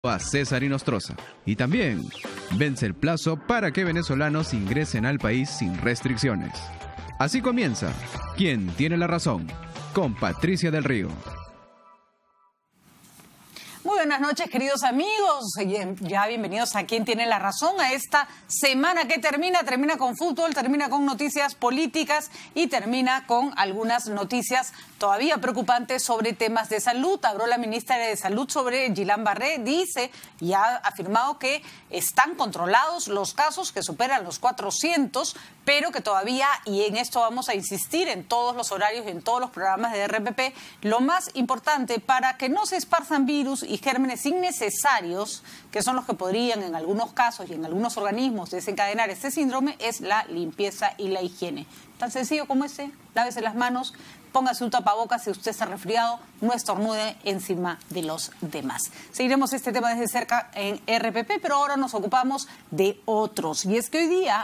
a César Inostroza. Y también vence el plazo para que venezolanos ingresen al país sin restricciones. Así comienza ¿Quién tiene la razón? Con Patricia del Río. Muy buenas noches, queridos amigos. Ya bienvenidos a ¿Quién tiene la razón? A esta semana que termina con fútbol, termina con noticias políticas y termina con algunas noticias todavía preocupantes sobre temas de salud. Habló la ministra de Salud sobre Guillain-Barré, dice y ha afirmado que están controlados los casos, que superan los 400, pero que todavía, y en esto vamos a insistir en todos los horarios y en todos los programas de RPP, lo más importante para que no se esparzan virus y gérmenes innecesarios, que son los que podrían en algunos casos y en algunos organismos desencadenar este síndrome, es la limpieza y la higiene. Tan sencillo como ese, lávese las manos, póngase un tapabocas si usted está resfriado, no estornude encima de los demás. Seguiremos este tema desde cerca en RPP, pero ahora nos ocupamos de otros. Y es que hoy día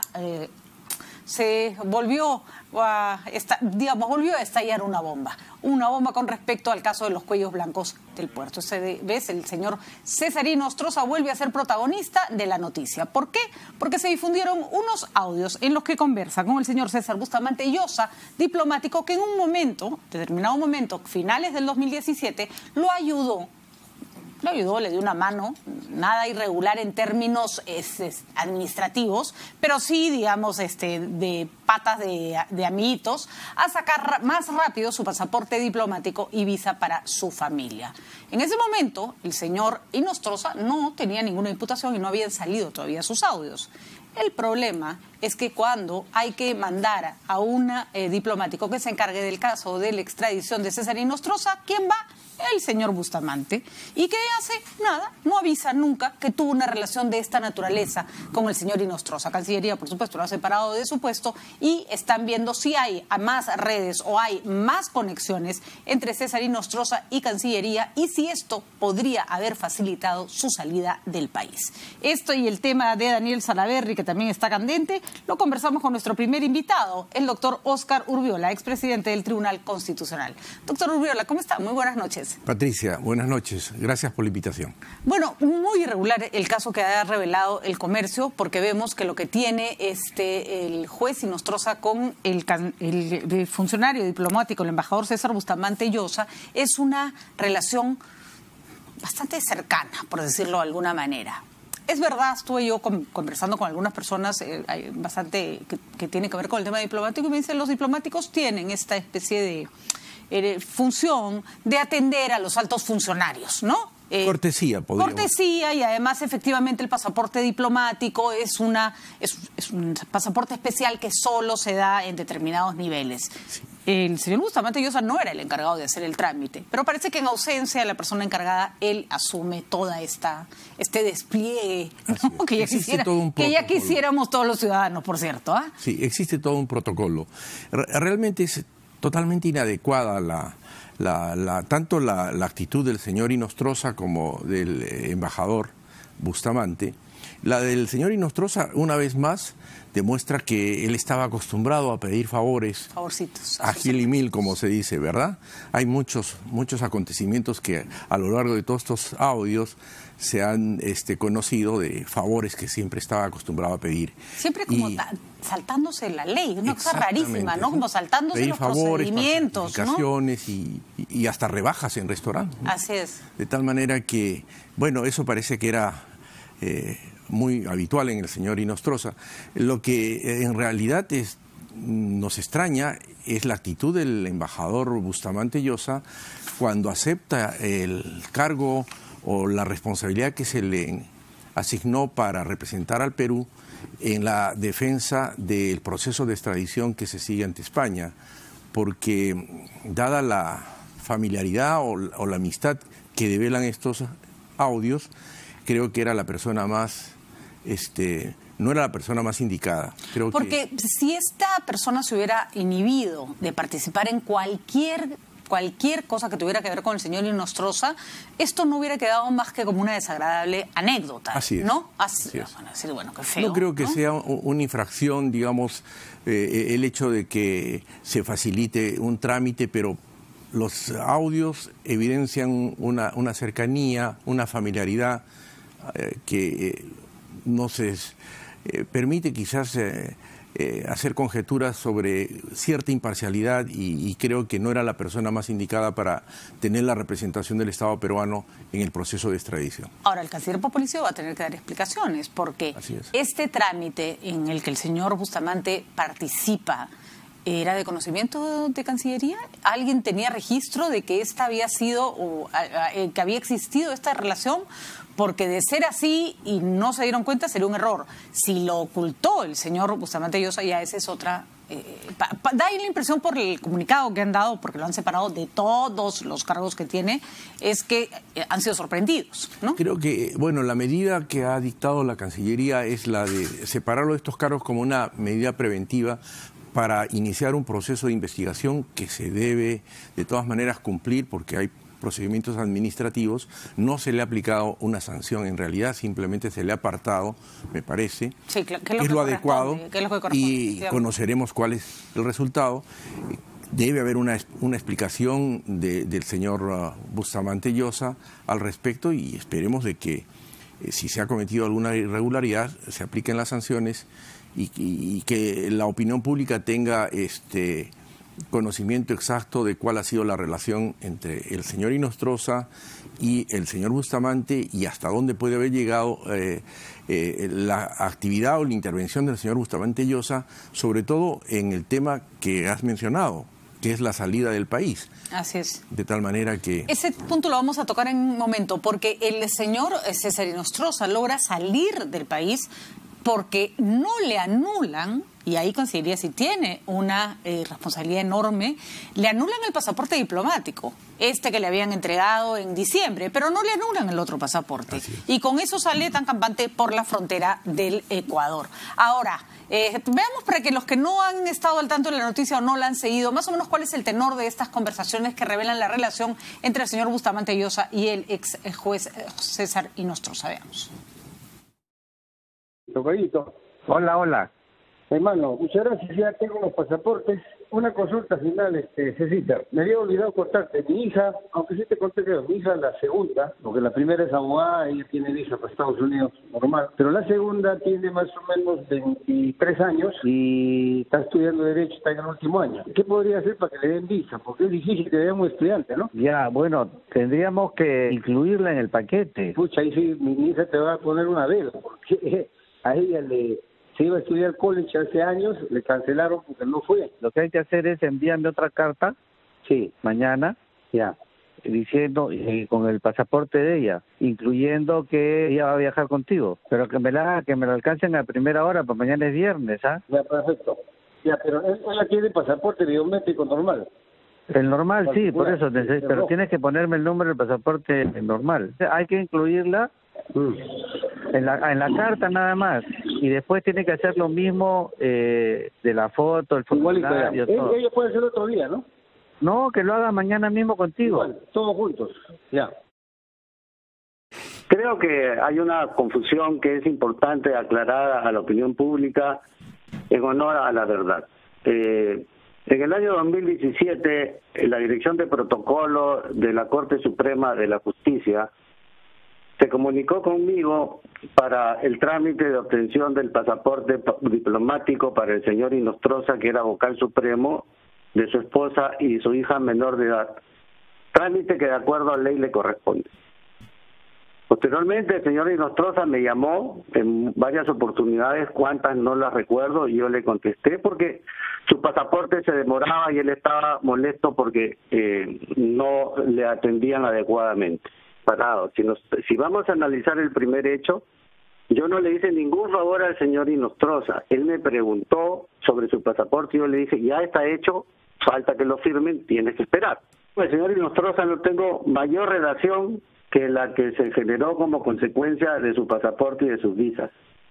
volvió a estallar una bomba con respecto al caso de los cuellos blancos del puerto. El señor César Inostroza vuelve a ser protagonista de la noticia. ¿Por qué? Porque se difundieron unos audios en los que conversa con el señor César Bustamante Llosa, diplomático que en un determinado momento, finales del 2017, le dio una mano, nada irregular en términos administrativos, pero sí, digamos, de patas de amiguitos, a sacar más rápido su pasaporte diplomático y visa para su familia. En ese momento, el señor Inostroza no tenía ninguna imputación y no habían salido todavía sus audios. El problema es que cuando hay que mandar a un diplomático que se encargue del caso de la extradición de César Inostroza, ¿quién va? El señor Bustamante. ¿Y qué hace? Nada, no avisa nunca que tuvo una relación de esta naturaleza con el señor Inostroza. Cancillería, por supuesto, lo ha separado de su puesto y están viendo si hay más redes o hay más conexiones entre César Inostroza y Cancillería y si esto podría haber facilitado su salida del país. Esto y el tema de Daniel Salaverry, que también está candente, lo conversamos con nuestro primer invitado, el doctor Óscar Urbiola, expresidente del Tribunal Constitucional. Doctor Urbiola, ¿cómo está? Muy buenas noches. Patricia, buenas noches. Gracias por la invitación. Bueno, muy irregular el caso que ha revelado El Comercio, porque vemos que lo que tiene el juez Inostroza con el funcionario diplomático, el embajador César Bustamante Llosa, es una relación bastante cercana, por decirlo de alguna manera. Es verdad, estuve yo conversando con algunas personas bastante que tiene que ver con el tema diplomático y me dicen los diplomáticos tienen esta especie de función de atender a los altos funcionarios, ¿no? Cortesía, podríamos. Cortesía, y además efectivamente el pasaporte diplomático es un pasaporte especial que solo se da en determinados niveles. Sí. El señor Bustamante Llosa no era el encargado de hacer el trámite, pero parece que en ausencia de la persona encargada, él asume toda este despliegue, ¿no? que ya quisiéramos todos los ciudadanos, por cierto. ¿Ah? Sí, existe todo un protocolo. Realmente es totalmente inadecuada tanto la actitud del señor Inostroza como del embajador Bustamante. La del señor Inostroza, una vez más, demuestra que él estaba acostumbrado a pedir favorcitos, a gil y mil, como se dice, ¿verdad? Hay muchos acontecimientos que a lo largo de todos estos audios se han conocido de favores que siempre estaba acostumbrado a pedir. Siempre como saltándose la ley, una cosa rarísima, ¿no? Como saltándose pedir los procedimientos, falsificaciones, ¿no? y hasta rebajas en restaurantes, ¿no? Así es. De tal manera que, bueno, eso parece que era muy habitual en el señor Inostroza. Lo que en realidad nos extraña es la actitud del embajador Bustamante Llosa cuando acepta el cargo o la responsabilidad que se le asignó para representar al Perú en la defensa del proceso de extradición que se sigue ante España, porque dada la familiaridad o la amistad que develan estos audios, creo que era la persona más no era la persona más indicada. Porque si esta persona se hubiera inhibido de participar en cualquier cosa que tuviera que ver con el señor Inostroza, esto no hubiera quedado más que como una desagradable anécdota. Así es. ¿No? Así es. Van a decir, bueno, qué feo. No creo que sea una infracción, digamos, el hecho de que se facilite un trámite, pero los audios evidencian una cercanía, una familiaridad que nos permite quizás hacer conjeturas sobre cierta imparcialidad y creo que no era la persona más indicada para tener la representación del Estado peruano en el proceso de extradición. Ahora, el canciller Popolicio va a tener que dar explicaciones porque este trámite en el que el señor Bustamante participa, ¿era de conocimiento de Cancillería? ¿Alguien tenía registro de que esta había sido o que había existido esta relación? Porque de ser así y no se dieron cuenta sería un error. Si lo ocultó el señor Bustamante Llosa, ya esa es otra. Da ahí la impresión por el comunicado que han dado, porque lo han separado de todos los cargos que tiene, es que han sido sorprendidos, ¿no? Creo que, bueno, la medida que ha dictado la Cancillería es la de separarlo de estos cargos como una medida preventiva para iniciar un proceso de investigación que se debe de todas maneras cumplir porque hay procedimientos administrativos. No se le ha aplicado una sanción, en realidad simplemente se le ha apartado, me parece, sí, que es lo adecuado y conoceremos cuál es el resultado. Debe haber una explicación del señor Bustamante Llosa al respecto y esperemos de que si se ha cometido alguna irregularidad se apliquen las sanciones y que la opinión pública tenga conocimiento exacto de cuál ha sido la relación entre el señor Inostroza y el señor Bustamante y hasta dónde puede haber llegado la actividad o la intervención del señor Bustamante Llosa, sobre todo en el tema que has mencionado, que es la salida del país. Así es. De tal manera que... Ese punto lo vamos a tocar en un momento, porque el señor César Inostroza logra salir del país porque no le anulan, y ahí Cancillería sí tiene una responsabilidad enorme, le anulan el pasaporte diplomático, que le habían entregado en diciembre, pero no le anulan el otro pasaporte. Y con eso sale tan campante por la frontera del Ecuador. Ahora, veamos para que los que no han estado al tanto de la noticia o no la han seguido, más o menos cuál es el tenor de estas conversaciones que revelan la relación entre el señor Bustamante Llosa y el ex juez César Inostroza. Veamos. Tocadito. Hola, hola. Hermano, muchas gracias, ya tengo los pasaportes. Una consulta final, Cecita. Me había olvidado contarte, mi hija, aunque sí te conté que mi hija es la segunda, porque la primera es abogada, ella tiene visa para Estados Unidos, normal, pero la segunda tiene más o menos 23 años y está estudiando Derecho, está en el último año. ¿Qué podría hacer para que le den visa? Porque es difícil que veamos estudiante, ¿no? Ya, bueno, tendríamos que incluirla en el paquete. Pucha, ahí sí, mi hija te va a poner una vela, porque a ella se iba a estudiar college hace años, le cancelaron porque no fue. Lo que hay que hacer es enviarme otra carta, sí, mañana, ya, diciendo con el pasaporte de ella, incluyendo que ella va a viajar contigo, pero que me lo alcancen a primera hora, pues mañana es viernes, ¿ah? Ya, perfecto. Ya, pero ella tiene pasaporte biométrico normal. El normal, sí, por eso, pero tienes que ponerme el número del pasaporte normal. Hay que incluirla en la carta nada más, y después tiene que hacer lo mismo de la foto, el formulario, todo. Ella puede hacer otro día, ¿no? No, que lo haga mañana mismo contigo. Igual, todos juntos, ya. Creo que hay una confusión que es importante aclarar a la opinión pública en honor a la verdad. En el año 2017, la Dirección de Protocolo de la Corte Suprema de la Justicia se comunicó conmigo para el trámite de obtención del pasaporte diplomático para el señor Inostroza, que era vocal supremo de su esposa y su hija menor de edad, trámite que de acuerdo a ley le corresponde. Posteriormente, el señor Inostroza me llamó en varias oportunidades, cuántas no las recuerdo, y yo le contesté porque su pasaporte se demoraba y él estaba molesto porque no le atendían adecuadamente. Parado. Si vamos a analizar el primer hecho, yo no le hice ningún favor al señor Inostroza. Él me preguntó sobre su pasaporte y yo le dije, ya está hecho, falta que lo firmen, tienes que esperar. El señor Inostroza no tengo mayor relación que la que se generó como consecuencia de su pasaporte y de sus visas.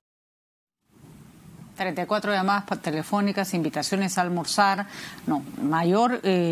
34 llamadas telefónicas, invitaciones a almorzar,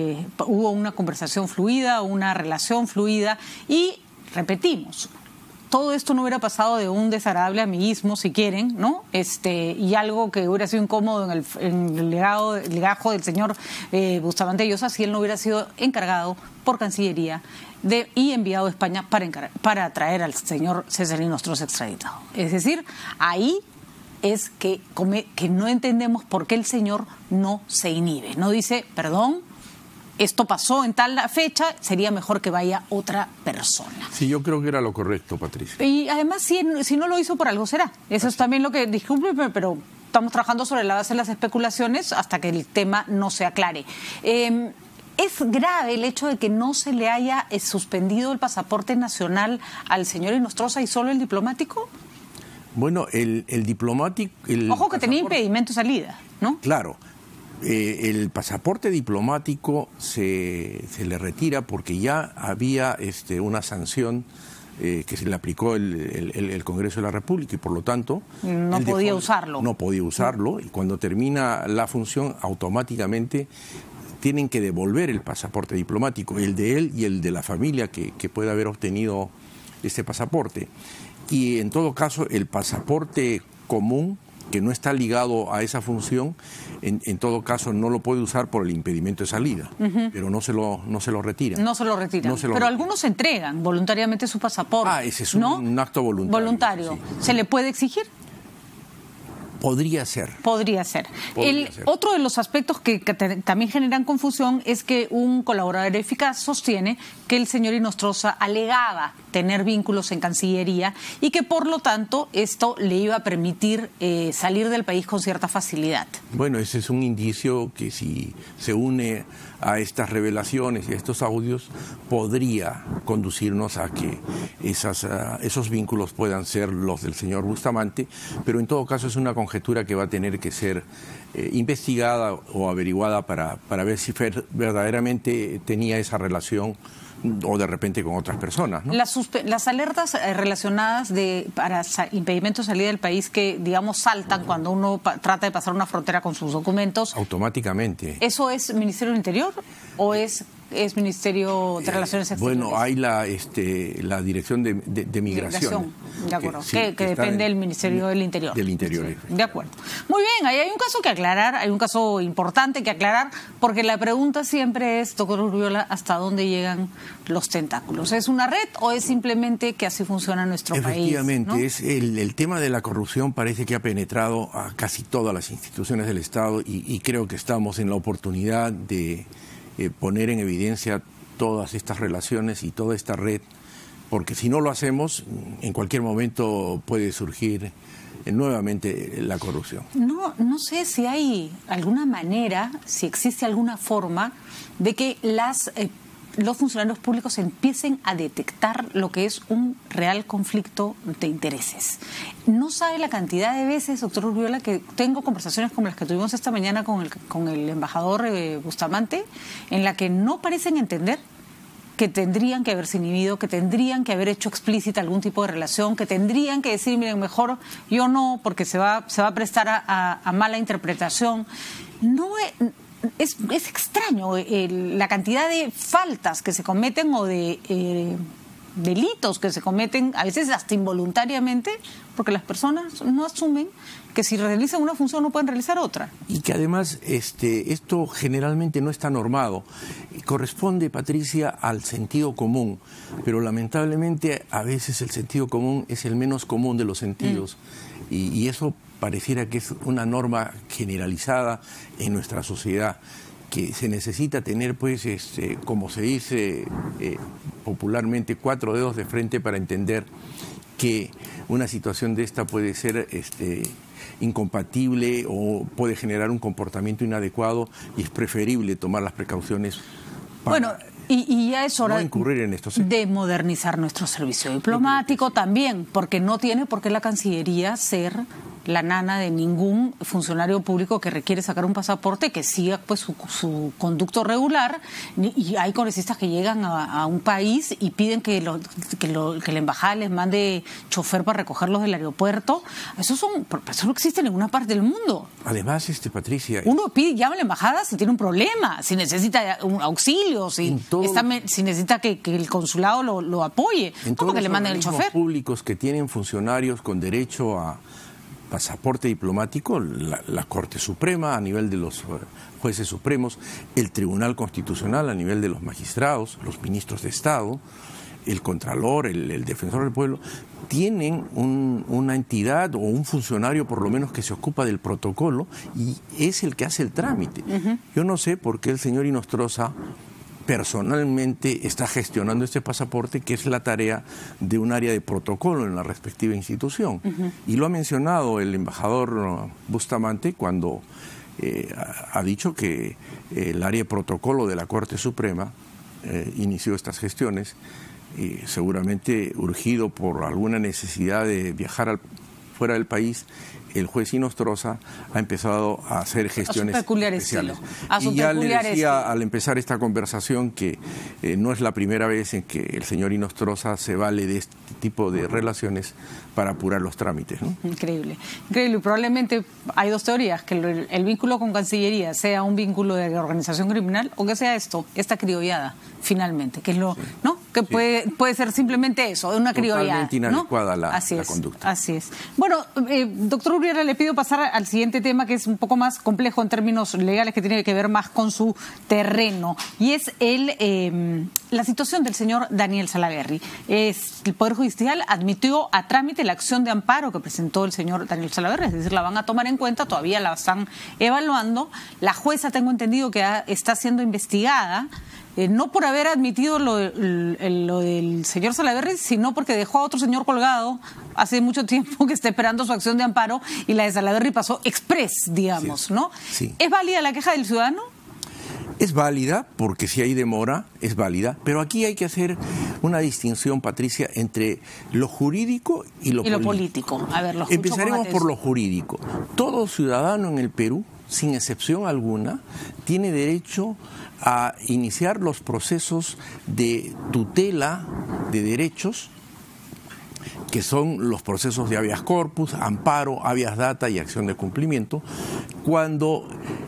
hubo una conversación fluida, una relación fluida y repetimos, todo esto no hubiera pasado de un desagradable amiguismo, si quieren, ¿no? Y algo que hubiera sido incómodo en el legajo del señor Bustamante Llosa, si él no hubiera sido encargado por Cancillería y enviado a España para traer al señor César Inostroza extraditado. Es decir, ahí es que no entendemos por qué el señor no se inhibe. No dice, perdón, esto pasó en tal fecha, sería mejor que vaya otra persona. Sí, yo creo que era lo correcto, Patricia. Y además, si no lo hizo por algo será. Eso es también lo que, discúlpeme, pero estamos trabajando sobre la base de las especulaciones hasta que el tema no se aclare. ¿Es grave el hecho de que no se le haya suspendido el pasaporte nacional al señor Inostroza y solo el diplomático? Bueno, el diplomático... Ojo que tenía impedimento de salida, ¿no? Claro. El pasaporte diplomático se le retira porque ya había una sanción que se le aplicó el Congreso de la República y por lo tanto... No podía usarlo. No podía usarlo y cuando termina la función automáticamente tienen que devolver el pasaporte diplomático, el de él y el de la familia que pueda haber obtenido este pasaporte. Y en todo caso el pasaporte común que no está ligado a esa función, en todo caso no lo puede usar por el impedimento de salida, pero no se lo retiran. No se lo retiran. Pero algunos entregan voluntariamente su pasaporte. Ese es un acto voluntario. Voluntario. Sí. ¿Se le puede exigir? Podría ser. Podría ser. Otro de los aspectos que también generan confusión es que un colaborador eficaz sostiene que el señor Inostroza alegaba tener vínculos en Cancillería y que por lo tanto esto le iba a permitir salir del país con cierta facilidad. Bueno, ese es un indicio que si se une a estas revelaciones y a estos audios podría conducirnos a que esos vínculos puedan ser los del señor Bustamante, pero en todo caso es una conjetura que va a tener que ser investigada o averiguada para ver si verdaderamente tenía esa relación o de repente con otras personas, ¿no? Las alertas relacionadas para impedimento de salida del país que, digamos, saltan cuando uno trata de pasar una frontera con sus documentos. Automáticamente. ¿Eso es Ministerio del Interior o es Ministerio de Relaciones Exteriores? Bueno, hay la Dirección de Migración. De acuerdo, que depende del Ministerio del Interior. Del Interior. Sí, de acuerdo. Muy bien, ahí hay un caso que aclarar, hay un caso importante que aclarar, porque la pregunta siempre es, doctor Urbiola, ¿hasta dónde llegan los tentáculos? ¿Es una red o es simplemente que así funciona nuestro país? Efectivamente, ¿no? El tema de la corrupción parece que ha penetrado a casi todas las instituciones del Estado y creo que estamos en la oportunidad de poner en evidencia todas estas relaciones y toda esta red, porque si no lo hacemos, en cualquier momento puede surgir nuevamente la corrupción. No sé si hay alguna manera, si existe alguna forma de que los funcionarios públicos empiecen a detectar lo que es un real conflicto de intereses. No sabe la cantidad de veces, doctor Urbiola, que tengo conversaciones como las que tuvimos esta mañana con el embajador Bustamante, en la que no parecen entender que tendrían que haberse inhibido, que tendrían que haber hecho explícita algún tipo de relación, que tendrían que decir, miren, mejor yo no, porque se va a prestar a mala interpretación. Es extraño la cantidad de faltas que se cometen o de delitos que se cometen, a veces hasta involuntariamente, porque las personas no asumen que si realizan una función no pueden realizar otra. Y que además esto generalmente no está normado. Corresponde, Patricia, al sentido común, pero lamentablemente a veces el sentido común es el menos común de los sentidos. Y eso pareciera que es una norma generalizada en nuestra sociedad, que se necesita tener, pues, como se dice popularmente, 4 dedos de frente para entender que una situación de esta puede ser incompatible o puede generar un comportamiento inadecuado y es preferible tomar las precauciones para y ya es hora no incurrir en esto, de modernizar nuestro servicio diplomático también, porque no tiene por qué la Cancillería ser la nana de ningún funcionario público que requiere sacar un pasaporte que siga pues su conducto regular, y hay congresistas que llegan a un país y piden que la embajada les mande chofer para recogerlos del aeropuerto. Eso no existe en ninguna parte del mundo. Además, Patricia, uno llama a la embajada si tiene un problema, si necesita un auxilio, si necesita que el consulado lo apoye, no porque le manden el chofer. Públicos que tienen funcionarios con derecho a pasaporte diplomático, la Corte Suprema a nivel de los jueces supremos, el Tribunal Constitucional a nivel de los magistrados, los ministros de Estado, el Contralor, el Defensor del Pueblo, tienen una entidad o un funcionario por lo menos que se ocupa del protocolo y es el que hace el trámite. Yo no sé por qué el señor Inostroza personalmente está gestionando este pasaporte, que es la tarea de un área de protocolo en la respectiva institución. Y lo ha mencionado el embajador Bustamante cuando ha dicho que el área de protocolo de la Corte Suprema inició estas gestiones, seguramente urgido por alguna necesidad de viajar fuera del país. El juez Inostroza ha empezado a hacer gestiones especiales. Y ya le decía al empezar esta conversación que no es la primera vez en que el señor Inostroza se vale de este tipo de relaciones para apurar los trámites, ¿no? Increíble. Increíble. Probablemente hay dos teorías, que el vínculo con Cancillería sea un vínculo de organización criminal o que sea esta criollada, finalmente, que es lo, ¿no? Que puede ser simplemente eso, una criollada. Totalmente inadecuada, ¿no? la conducta. Así es. Bueno, doctor Urriera, le pido pasar al siguiente tema, que es un poco más complejo en términos legales, que tiene que ver más con su terreno, y es la situación del señor Daniel Salaverry. El Poder Judicial admitió a trámite la acción de amparo que presentó el señor Daniel Salaverry, es decir, la van a tomar en cuenta, todavía la están evaluando. La jueza, tengo entendido, que está siendo investigada, no por haber admitido lo del señor Salaverry, sino porque dejó a otro señor colgado hace mucho tiempo que está esperando su acción de amparo, y la de Salaverry pasó express, digamos, ¿no? Sí. ¿Es válida la queja del ciudadano? Es válida, porque si hay demora, es válida, pero aquí hay que hacer una distinción, Patricia, entre lo jurídico y lo político. A ver, empezaremos por lo jurídico. Todo ciudadano en el Perú, sin excepción alguna, tiene derecho a iniciar los procesos de tutela de derechos, que son los procesos de habeas corpus, amparo, habeas data y acción de cumplimiento, cuando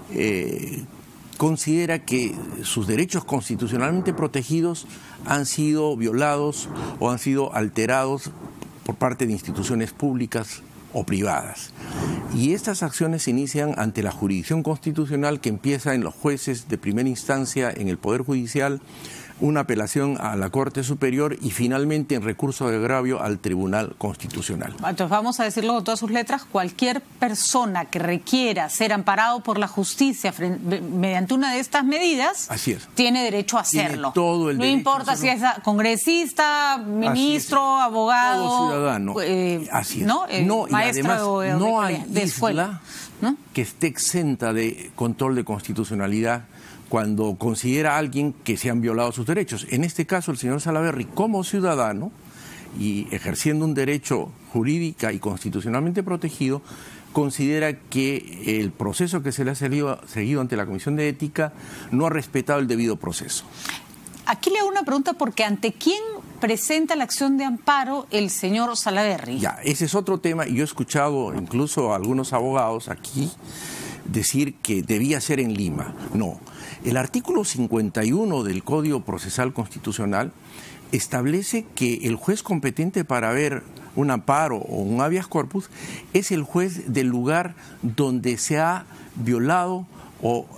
considera que sus derechos constitucionalmente protegidos han sido violados o han sido alterados por parte de instituciones públicas o privadas. Y estas acciones se inician ante la jurisdicción constitucional, que empieza en los jueces de primera instancia en el Poder Judicial, una apelación a la Corte Superior y finalmente en recurso de agravio al Tribunal Constitucional. Entonces vamos a decirlo con todas sus letras: cualquier persona que requiera ser amparado por la justicia mediante una de estas medidas, así es, tiene derecho a hacerlo. Todo el no derecho importa si es congresista, ministro, abogado, todo ciudadano. Así es. ¿No? Maestro y además no hay de escuela, ¿no?, que esté exenta de control de constitucionalidad cuando considera a alguien que se han violado sus derechos. En este caso, el señor Salaverry, como ciudadano y ejerciendo un derecho jurídica y constitucionalmente protegido, considera que el proceso que se le ha seguido ante la Comisión de Ética no ha respetado el debido proceso. Aquí le hago una pregunta, porque ¿ante quién presenta la acción de amparo el señor Salaverry? Ya, ese es otro tema, y yo he escuchado incluso a algunos abogados aquí decir que debía ser en Lima. No. El artículo 51 del Código Procesal Constitucional establece que el juez competente para ver un amparo o un habeas corpus es el juez del lugar donde se ha violado o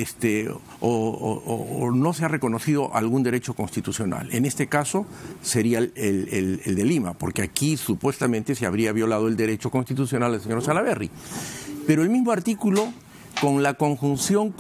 no se ha reconocido algún derecho constitucional. En este caso sería el de Lima, porque aquí supuestamente se habría violado el derecho constitucional del señor Salaverry. Pero el mismo artículo, con la conjunción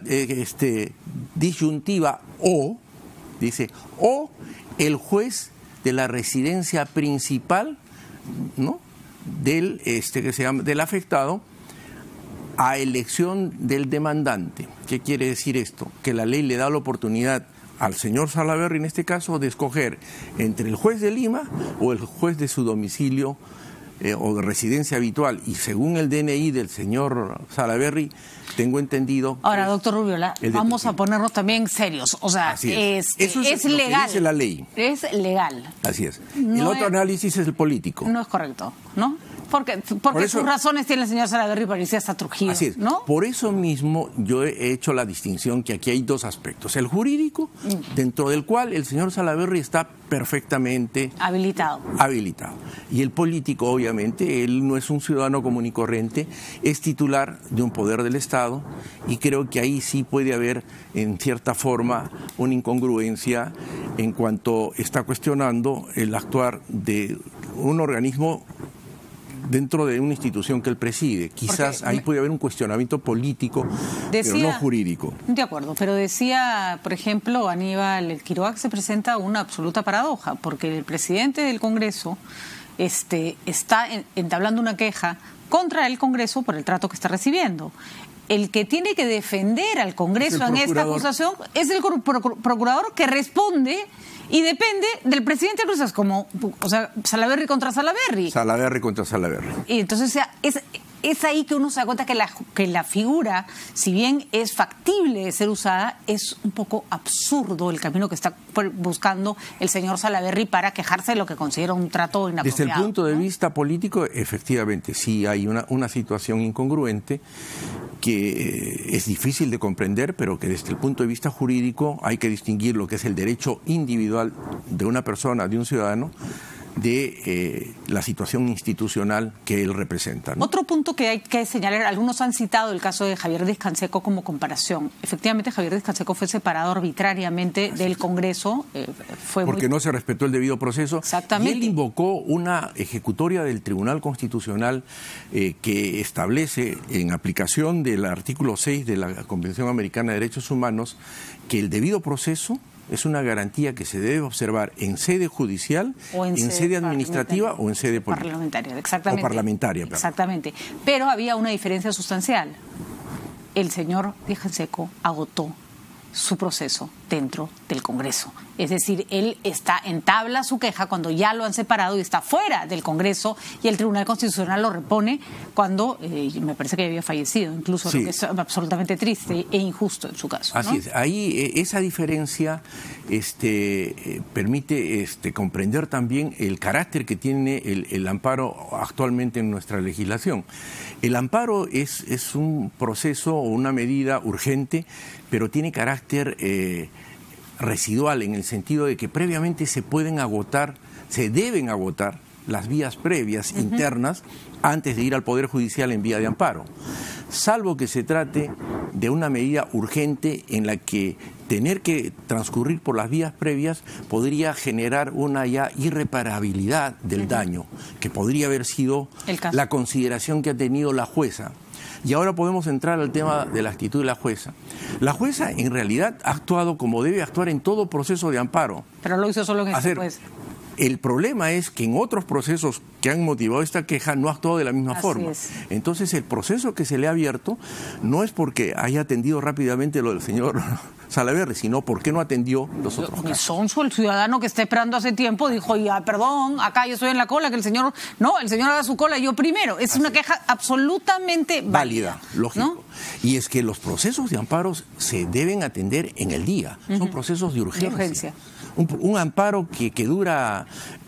disyuntiva o, dice, o el juez de la residencia principal, ¿no?, del del afectado, a elección del demandante. ¿Qué quiere decir esto? Que la ley le da la oportunidad al señor Salaverry, en este caso, de escoger entre el juez de Lima o el juez de su domicilio o de residencia habitual, y según el DNI del señor Salaverry, tengo entendido... Ahora, doctor Rubiola, vamos a ponernos también serios. O sea, Eso es legal. Lo que dice la ley. Es legal. Así es. No el otro análisis es el político. No es correcto, ¿no? Porque sus razones tiene el señor Salaverry para irse hasta Trujillo. Así es. ¿No? Por eso mismo yo he hecho la distinción que aquí hay dos aspectos. El jurídico, dentro del cual el señor Salaverry está perfectamente habilitado. Y el político, obviamente, él no es un ciudadano común y corriente, es titular de un poder del Estado, y creo que ahí sí puede haber, en cierta forma, una incongruencia en cuanto está cuestionando el actuar de un organismo dentro de una institución que él preside. Quizás ahí puede haber un cuestionamiento político, pero no jurídico. De acuerdo, pero decía, por ejemplo, Aníbal Quiroga, que se presenta una absoluta paradoja, porque el presidente del Congreso está entablando una queja contra el Congreso por el trato que está recibiendo. El que tiene que defender al Congreso en esta acusación es el procurador, que responde y depende del presidente del Congreso. Es como, o sea, Salaverry contra Salaverry. Salaverry contra Salaverry. Y entonces, o sea, es ahí que uno se da cuenta que la figura, si bien es factible de ser usada, es un poco absurdo el camino que está buscando el señor Salaverry para quejarse de lo que considera un trato inapropiado. Desde el punto de vista político, efectivamente, sí hay una situación incongruente que es difícil de comprender, pero que desde el punto de vista jurídico hay que distinguir lo que es el derecho individual de una persona, de un ciudadano, de la situación institucional que él representa, ¿no? Otro punto que hay que señalar, algunos han citado el caso de Javier Díaz-Canseco como comparación. Efectivamente, Javier Díaz-Canseco fue separado arbitrariamente del Congreso. Porque no se respetó el debido proceso. Exactamente. Y él invocó una ejecutoria del Tribunal Constitucional que establece, en aplicación del artículo 6 de la Convención Americana de Derechos Humanos, que el debido proceso es una garantía que se debe observar en sede judicial, o en sede administrativa o en sede parlamentaria. Exactamente. O parlamentaria. Perdón. Exactamente. Pero había una diferencia sustancial. El señor Díaz-Canseco agotó su proceso dentro del Congreso. Es decir, él entabla su queja cuando ya lo han separado y está fuera del Congreso, y el Tribunal Constitucional lo repone cuando me parece que había fallecido, incluso, sí. Lo que es absolutamente triste e injusto en su caso, ¿no? Así es. Ahí esa diferencia permite comprender también el carácter que tiene el amparo actualmente en nuestra legislación. El amparo es un proceso o una medida urgente, pero tiene carácter residual, en el sentido de que previamente se deben agotar las vías previas internas antes de ir al Poder Judicial en vía de amparo, salvo que se trate de una medida urgente en la que tener que transcurrir por las vías previas podría generar una ya irreparabilidad del daño, que podría haber sido la consideración que ha tenido la jueza. Y ahora podemos entrar al tema de la actitud de la jueza. La jueza, en realidad, ha actuado como debe actuar en todo proceso de amparo. Pero lo hizo solo en este juez. El problema es que en otros procesos que han motivado esta queja no ha actuado de la misma forma. Entonces, el proceso que se le ha abierto no es porque haya atendido rápidamente lo del señor Salaverry, sino porque no atendió los otros casos. Sonso, el ciudadano que está esperando hace tiempo, dijo, ya, perdón, acá yo estoy en la cola, que el señor haga su cola, yo primero. Es una queja absolutamente válida. Lógico. ¿No? Y es que los procesos de amparos se deben atender en el día. Son procesos de urgencia. Un amparo que dura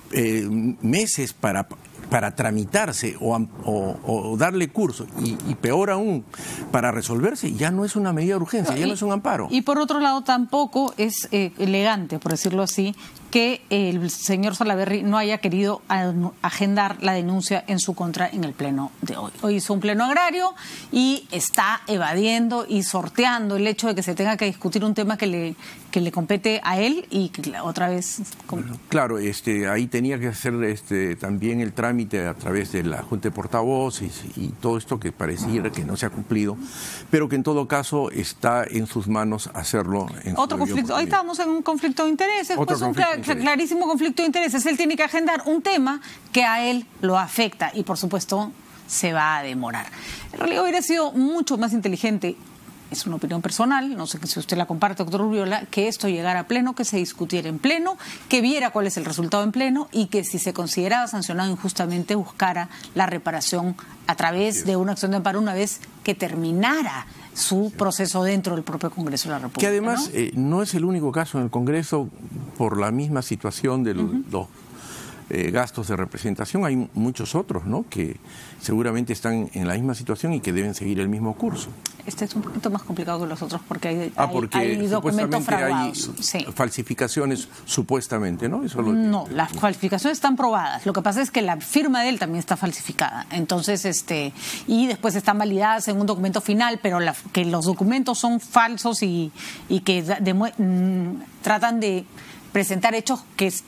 meses para tramitarse o darle curso, y peor aún, para resolverse, ya no es una medida de urgencia, ya no es un amparo. Y por otro lado, tampoco es elegante, por decirlo así, que el señor Salaverry no haya querido agendar la denuncia en su contra en el pleno de hoy. Hoy hizo un pleno agrario y está evadiendo y sorteando el hecho de que se tenga que discutir un tema que le compete a él, y que otra vez... Claro, ahí tenía que hacer también el trámite a través de la Junta de Portavoces y todo esto que pareciera que no se ha cumplido, pero que en todo caso está en sus manos hacerlo. Otro conflicto, ahí estamos en un conflicto de intereses, clarísimo conflicto de intereses. Él tiene que agendar un tema que a él lo afecta y, por supuesto, se va a demorar. En realidad hubiera sido mucho más inteligente es una opinión personal, no sé si usted la comparte, doctor Urbiola, que esto llegara a pleno, que se discutiera en pleno, que viera cuál es el resultado en pleno y que si se consideraba sancionado injustamente buscara la reparación a través de una acción de amparo una vez que terminara su proceso dentro del propio Congreso de la República. Que además no es el único caso en el Congreso por la misma situación de los gastos de representación. Hay muchos otros, ¿no?, que seguramente están en la misma situación y que deben seguir el mismo curso. Este es un poquito más complicado que los otros porque hay porque documentos fraudados. Hay falsificaciones supuestamente, ¿no? Eso no, las falsificaciones están probadas. Lo que pasa es que la firma de él también está falsificada. Entonces, y después están validadas en un documento final, pero que los documentos son falsos y que tratan de presentar hechos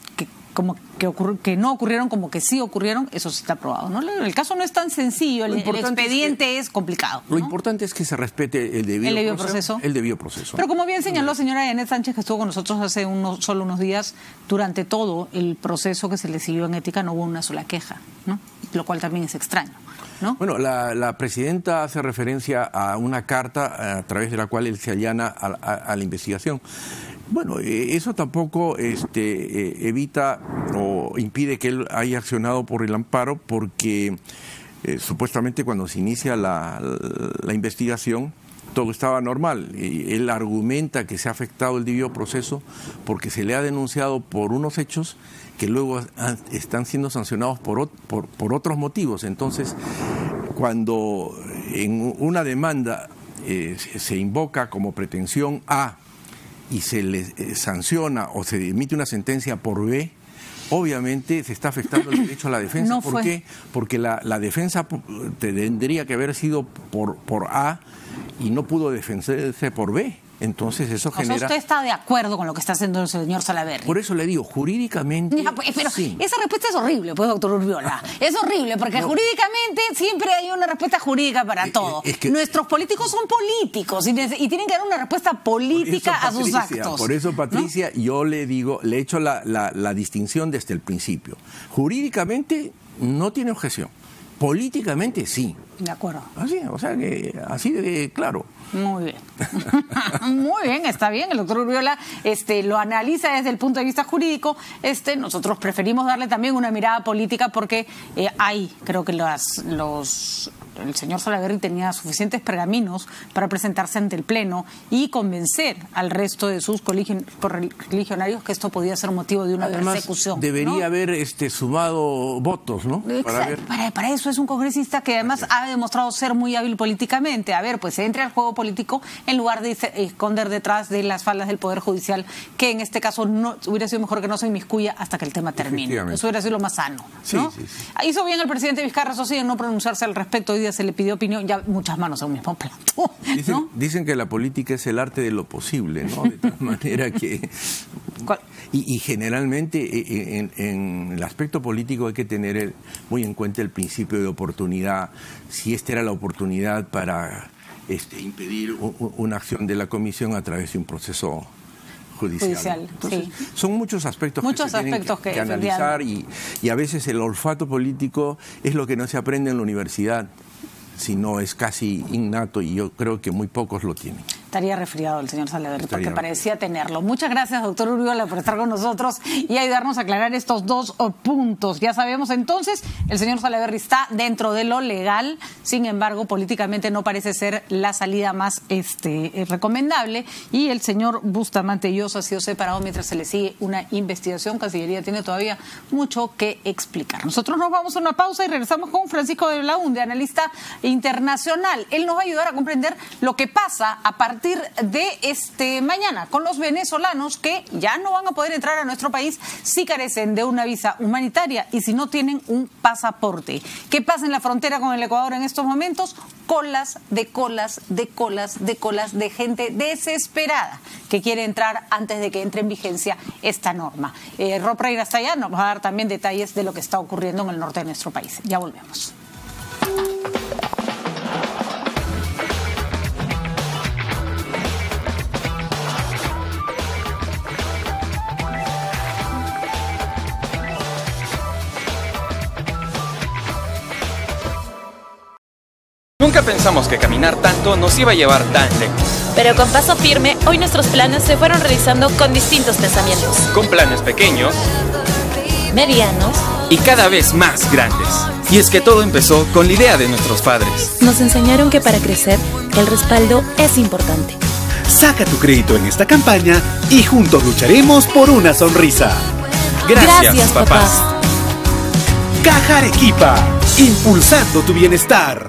que no ocurrieron como que sí ocurrieron, eso sí está probado, ¿no? El caso no es tan sencillo, el expediente es complicado, ¿no? Lo importante es que se respete el debido proceso. El debido proceso. Pero como bien señaló la señora Yanet Sánchez, que estuvo con nosotros hace solo unos días, durante todo el proceso que se le siguió en ética no hubo una sola queja, ¿no? Lo cual también es extraño, ¿no? Bueno, la presidenta hace referencia a una carta a través de la cual él se allana a la investigación. Bueno, eso tampoco evita o impide que él haya accionado por el amparo, porque supuestamente cuando se inicia la investigación todo estaba normal. Él argumenta que se ha afectado el debido proceso porque se le ha denunciado por unos hechos que luego están siendo sancionados por otros motivos. Entonces, cuando en una demanda se invoca como pretensión A y se le sanciona o se emite una sentencia por B, obviamente se está afectando el derecho a la defensa. ¿Por qué? Porque la defensa tendría que haber sido por A y no pudo defenderse por B. Entonces eso genera... O sea, ¿usted está de acuerdo con lo que está haciendo el señor Salaverry? Por eso le digo, jurídicamente... Pero sí. Esa respuesta es horrible, pues, doctor Urbiola. Es horrible, porque jurídicamente siempre hay una respuesta jurídica para todo. Es que nuestros políticos son políticos y tienen que dar una respuesta política a sus actos. Por eso, Patricia, ¿no? Yo le digo, le he hecho la distinción desde el principio. Jurídicamente no tiene objeción. Políticamente sí. De acuerdo. Así, o sea que así de claro. Muy bien. Muy bien, está bien. El doctor Urbiola lo analiza desde el punto de vista jurídico. Nosotros preferimos darle también una mirada política porque creo que el señor Salaverry tenía suficientes pergaminos para presentarse ante el Pleno y convencer al resto de sus correligionarios que esto podía ser motivo de una persecución. Debería haber sumado votos, ¿no? Para eso es un congresista que además ha demostrado ser muy hábil políticamente. A ver, pues se entre al juego político en lugar de esconder detrás de las faldas del Poder Judicial, que en este caso no hubiera sido mejor que no se inmiscuya hasta que el tema termine. Eso hubiera sido lo más sano, ¿no? Sí. Hizo bien el presidente Vizcarra, eso sí, en no pronunciarse al respecto. Hoy día se le pidió opinión, ya muchas manos en un mismo plato. Dicen que la política es el arte de lo posible, ¿no? De tal manera que... Y generalmente en el aspecto político hay que tener muy en cuenta el principio de oportunidad. Si esta era la oportunidad para impedir una acción de la comisión a través de un proceso judicial. Entonces, sí. Son muchos aspectos que se tienen que analizar y a veces el olfato político es lo que no se aprende en la universidad, sino es casi innato y yo creo que muy pocos lo tienen. Estaría resfriado el señor Salaverry porque parecía tenerlo. Muchas gracias, doctor Urbiola, por estar con nosotros y ayudarnos a aclarar estos dos puntos. Ya sabemos entonces, el señor Salaverry está dentro de lo legal, sin embargo, políticamente no parece ser la salida más recomendable y el señor Bustamante Llosa ha sido separado mientras se le sigue una investigación. Cancillería tiene todavía mucho que explicar. Nosotros nos vamos a una pausa y regresamos con Francisco de Belaúnde, analista internacional. Él nos va a ayudar a comprender lo que pasa a partir de mañana con los venezolanos que ya no van a poder entrar a nuestro país si carecen de una visa humanitaria y si no tienen un pasaporte. ¿Qué pasa en la frontera con el Ecuador en estos momentos? Colas de gente desesperada que quiere entrar antes de que entre en vigencia esta norma. Rob Reina está allá, nos va a dar también detalles de lo que está ocurriendo en el norte de nuestro país. Ya volvemos. Nunca pensamos que caminar tanto nos iba a llevar tan lejos. Pero con paso firme, hoy nuestros planes se fueron realizando con distintos pensamientos. Con planes pequeños, medianos y cada vez más grandes. Y es que todo empezó con la idea de nuestros padres. Nos enseñaron que para crecer, el respaldo es importante. Saca tu crédito en esta campaña y juntos lucharemos por una sonrisa. Gracias, papás. Caja Arequipa, impulsando tu bienestar.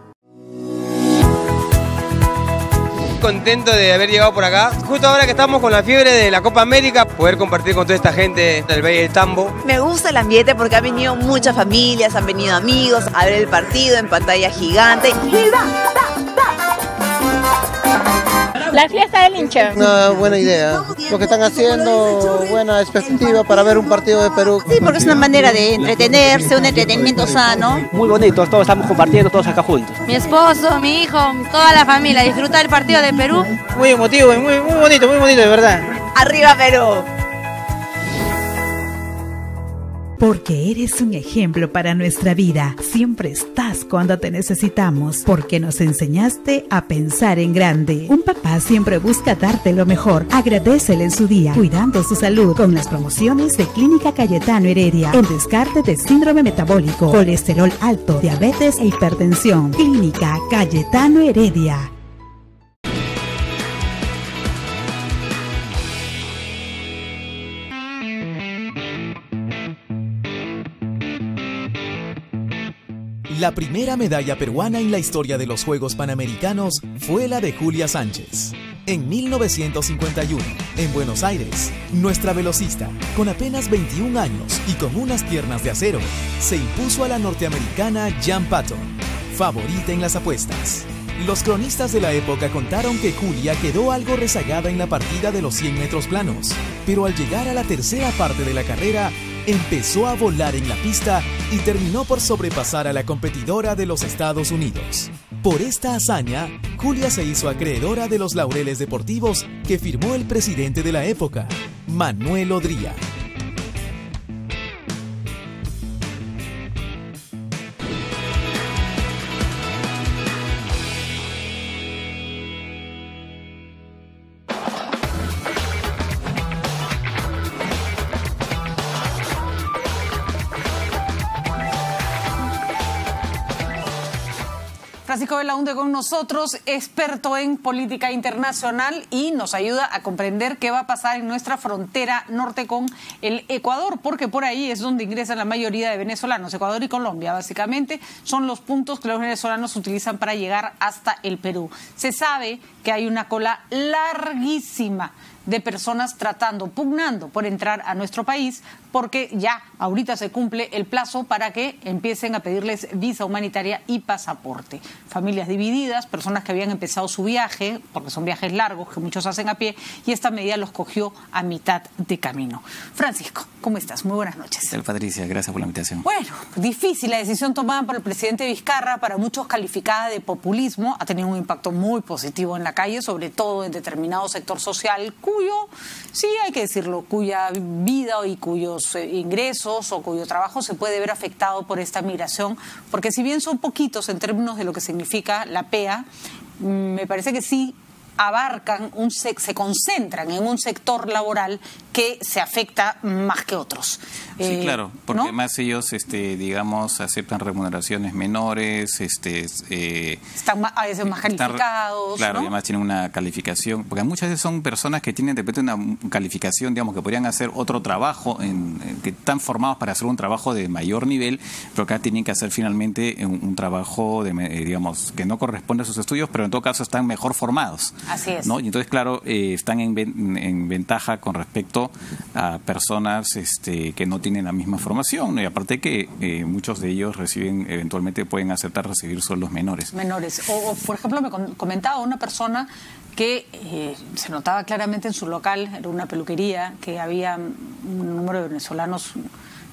Contento de haber llegado por acá. Justo ahora que estamos con la fiebre de la Copa América, poder compartir con toda esta gente del Valle del Tambo. Me gusta el ambiente porque han venido muchas familias, han venido amigos a ver el partido en pantalla gigante. La fiesta del hincha. Una buena idea. Lo que están haciendo, buena expectativa para ver un partido de Perú. Sí, porque es una manera de entretenerse, un entretenimiento sano. Muy bonito, todos estamos compartiendo, todos acá juntos. Mi esposo, mi hijo, toda la familia, disfrutar el partido de Perú. Muy emotivo, muy bonito, de verdad. ¡Arriba Perú! Porque eres un ejemplo para nuestra vida. Siempre estás cuando te necesitamos. Porque nos enseñaste a pensar en grande. Un papá siempre busca darte lo mejor. Agradécele en su día, cuidando su salud con las promociones de Clínica Cayetano Heredia. El descarte de síndrome metabólico, colesterol alto, diabetes e hipertensión. Clínica Cayetano Heredia. La primera medalla peruana en la historia de los Juegos Panamericanos fue la de Julia Sánchez. En 1951, en Buenos Aires, nuestra velocista, con apenas 21 años y con unas piernas de acero, se impuso a la norteamericana Jan Patton, favorita en las apuestas. Los cronistas de la época contaron que Julia quedó algo rezagada en la partida de los 100 metros planos, pero al llegar a la tercera parte de la carrera, empezó a volar en la pista y terminó por sobrepasar a la competidora de los Estados Unidos. Por esta hazaña, Julia se hizo acreedora de los laureles deportivos que firmó el presidente de la época, Manuel Odría. Francisco Belaunde con nosotros, experto en política internacional, y nos ayuda a comprender qué va a pasar en nuestra frontera norte con el Ecuador, porque por ahí es donde ingresan la mayoría de venezolanos. Ecuador y Colombia, básicamente, son los puntos que los venezolanos utilizan para llegar hasta el Perú. Se sabe que hay una cola larguísima de personas pugnando por entrar a nuestro país, porque ya ahorita se cumple el plazo para que empiecen a pedirles visa humanitaria y pasaporte. Familias divididas, personas que habían empezado su viaje, porque son viajes largos que muchos hacen a pie, y esta medida los cogió a mitad de camino. Francisco, ¿cómo estás? Muy buenas noches. ¿Qué tal, Patricia? Gracias por la invitación. Bueno, difícil la decisión tomada por el presidente Vizcarra, para muchos calificada de populismo, ha tenido un impacto muy positivo en la calle, sobre todo en determinado sector social, cuyo, sí hay que decirlo, cuya vida y cuyos ingresos o cuyo trabajo se puede ver afectado por esta migración, porque si bien son poquitos en términos de lo que significa la PEA, me parece que sí abarcan, se concentran en un sector laboral que se afecta más que otros. Sí, claro, porque ¿no? además ellos, digamos, aceptan remuneraciones menores, están a veces más calificados. Claro, ¿no? y además tienen una calificación, porque muchas veces son personas que tienen de repente una calificación, digamos, que podrían hacer otro trabajo, que están formados para hacer un trabajo de mayor nivel, pero acá tienen que hacer finalmente un trabajo, digamos, que no corresponde a sus estudios, pero en todo caso están mejor formados. Así es. ¿No? Y entonces, claro, están en ventaja con respecto a personas que no tienen la misma formación, ¿no? Y aparte que muchos de ellos eventualmente pueden aceptar recibir sueldos menores. O por ejemplo, me comentaba una persona que se notaba claramente en su local, era una peluquería, que había un número de venezolanos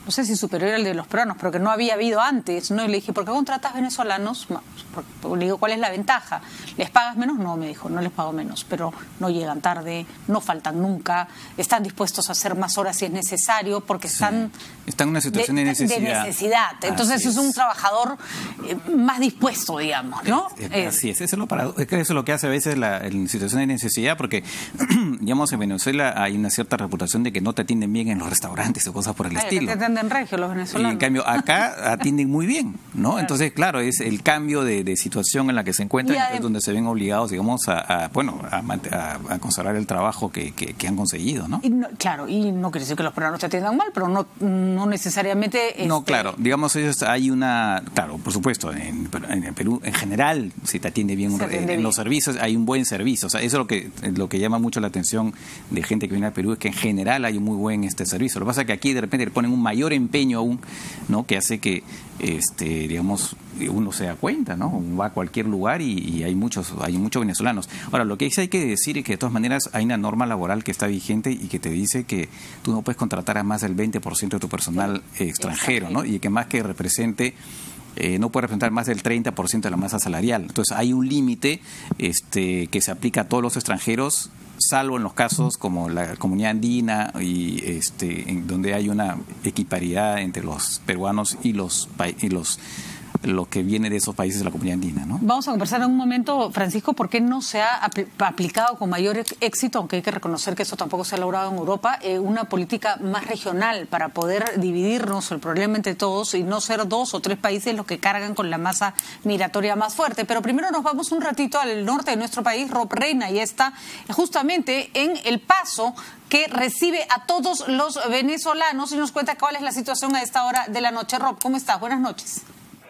no sé si superior al de los peruanos, pero que no había habido antes, ¿no? Y le dije, ¿por qué contratas venezolanos? Le digo, ¿cuál es la ventaja? ¿Les pagas menos? No, me dijo, no les pago menos, pero no llegan tarde, no faltan nunca, están dispuestos a hacer más horas si es necesario, porque están en una situación de necesidad. Entonces es un trabajador más dispuesto, digamos, ¿no? Así es, eso es lo que hace a veces en situación de necesidad, porque, digamos, en Venezuela hay una cierta reputación de que no te atienden bien en los restaurantes o cosas por el estilo. Te atienden regio los venezolanos. Y en cambio acá atienden muy bien, ¿no? Claro. Entonces, claro, es el cambio de situación en la que se encuentran, donde se ven obligados, digamos, a conservar el trabajo que han conseguido, ¿no? Claro, y no quiere decir que los peruanos te atiendan mal, pero no necesariamente... No, claro, digamos, hay claro, por supuesto, en el Perú, en general, si te atiende bien, los servicios, hay un buen servicio. O sea, eso es lo que llama mucho la atención de gente que viene al Perú, es que en general hay un muy buen servicio. Lo que pasa es que aquí de repente le ponen un mayor empeño aún, ¿no? Que hace que, digamos, uno se da cuenta, ¿no? Va a cualquier lugar y hay muchos venezolanos. Ahora, lo que hay que decir es que de todas maneras hay una norma laboral que está vigente y que te dice que tú no puedes contratar a más del 20% de tu personal extranjero, ¿no? Y que más que represente no puede representar más del 30% de la masa salarial. Entonces hay un límite que se aplica a todos los extranjeros, salvo en los casos como la comunidad andina y en donde hay una equiparidad entre los peruanos y los que viene de esos países de la comunidad andina, ¿no? Vamos a conversar en un momento, Francisco, por qué no se ha aplicado con mayor éxito, aunque hay que reconocer que eso tampoco se ha logrado en Europa, una política más regional para poder dividirnos el problema entre todos y no ser 2 o 3 países los que cargan con la masa migratoria más fuerte. Pero primero nos vamos un ratito al norte de nuestro país. Rob Reina y está justamente en El Paso, que recibe a todos los venezolanos y nos cuenta cuál es la situación a esta hora de la noche. Rob, ¿cómo estás? Buenas noches.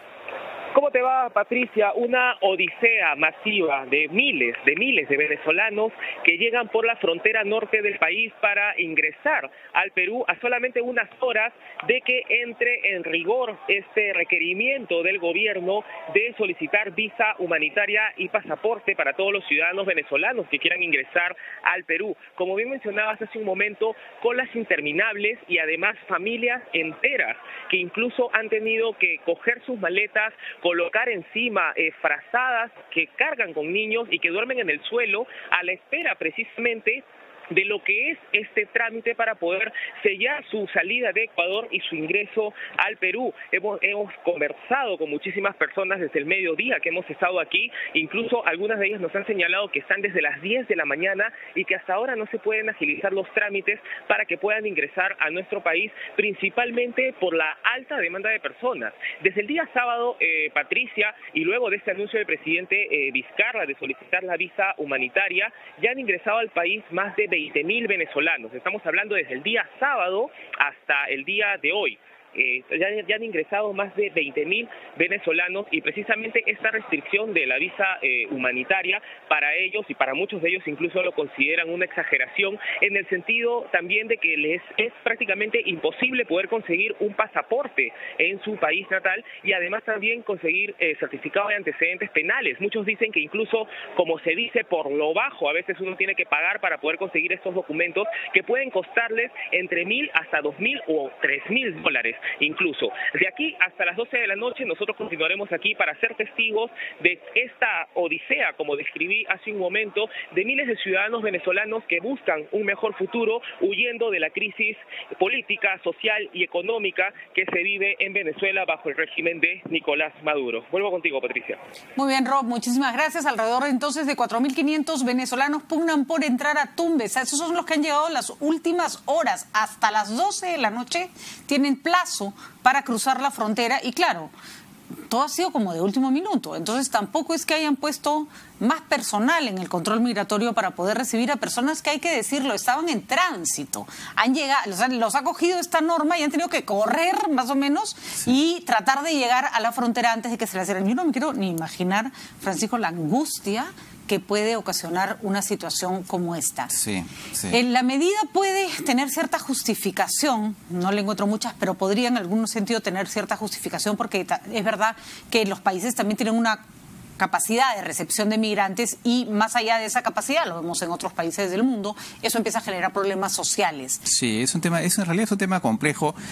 ¿Cómo te va, Patricia? Una odisea masiva de miles de venezolanos que llegan por la frontera norte del país para ingresar al Perú a solamente unas horas de que entre en rigor este requerimiento del gobierno de solicitar visa humanitaria y pasaporte para todos los ciudadanos venezolanos que quieran ingresar al Perú. Como bien mencionabas hace un momento, colas interminables y además familias enteras que incluso han tenido que coger sus maletas, colocar encima frazadas que cargan con niños y que duermen en el suelo a la espera precisamente de lo que es este trámite para poder sellar su salida de Ecuador y su ingreso al Perú. Hemos conversado con muchísimas personas desde el mediodía que hemos estado aquí, incluso algunas de ellas nos han señalado que están desde las 10 de la mañana y que hasta ahora no se pueden agilizar los trámites para que puedan ingresar a nuestro país, principalmente por la alta demanda de personas. Desde el día sábado, Patricia, y luego de este anuncio del presidente Vizcarra de solicitar la visa humanitaria, ya han ingresado al país más de 20.000 venezolanos. Estamos hablando desde el día sábado hasta el día de hoy. Ya han ingresado más de 20.000 venezolanos y precisamente esta restricción de la visa humanitaria para ellos y para muchos de ellos incluso lo consideran una exageración en el sentido también de que les es prácticamente imposible poder conseguir un pasaporte en su país natal y además también conseguir certificado de antecedentes penales. Muchos dicen que incluso, como se dice, por lo bajo a veces uno tiene que pagar para poder conseguir estos documentos que pueden costarles entre 1.000 hasta 2.000 o 3.000 dólares. Incluso. De aquí hasta las 12 de la noche nosotros continuaremos aquí para ser testigos de esta odisea, como describí hace un momento, de miles de ciudadanos venezolanos que buscan un mejor futuro huyendo de la crisis política, social y económica que se vive en Venezuela bajo el régimen de Nicolás Maduro. Vuelvo contigo, Patricia. Muy bien, Rob, muchísimas gracias. Alrededor entonces de 4.500 venezolanos pugnan por entrar a Tumbes. Esos son los que han llegado las últimas horas. Hasta las 12 de la noche tienen plazo para cruzar la frontera y claro, todo ha sido como de último minuto, entonces tampoco es que hayan puesto más personal en el control migratorio para poder recibir a personas que, hay que decirlo, estaban en tránsito, han llegado, los ha cogido esta norma y han tenido que correr más o menos y tratar de llegar a la frontera antes de que se la cierren. Yo no me quiero ni imaginar, Francisco, la angustia que puede ocasionar una situación como esta. Sí. La medida puede tener cierta justificación, no le encuentro muchas, pero podría en algún sentido tener cierta justificación porque es verdad que los países también tienen una capacidad de recepción de migrantes y más allá de esa capacidad, lo vemos en otros países del mundo, eso empieza a generar problemas sociales. Sí, es un tema, en realidad es un tema complejo.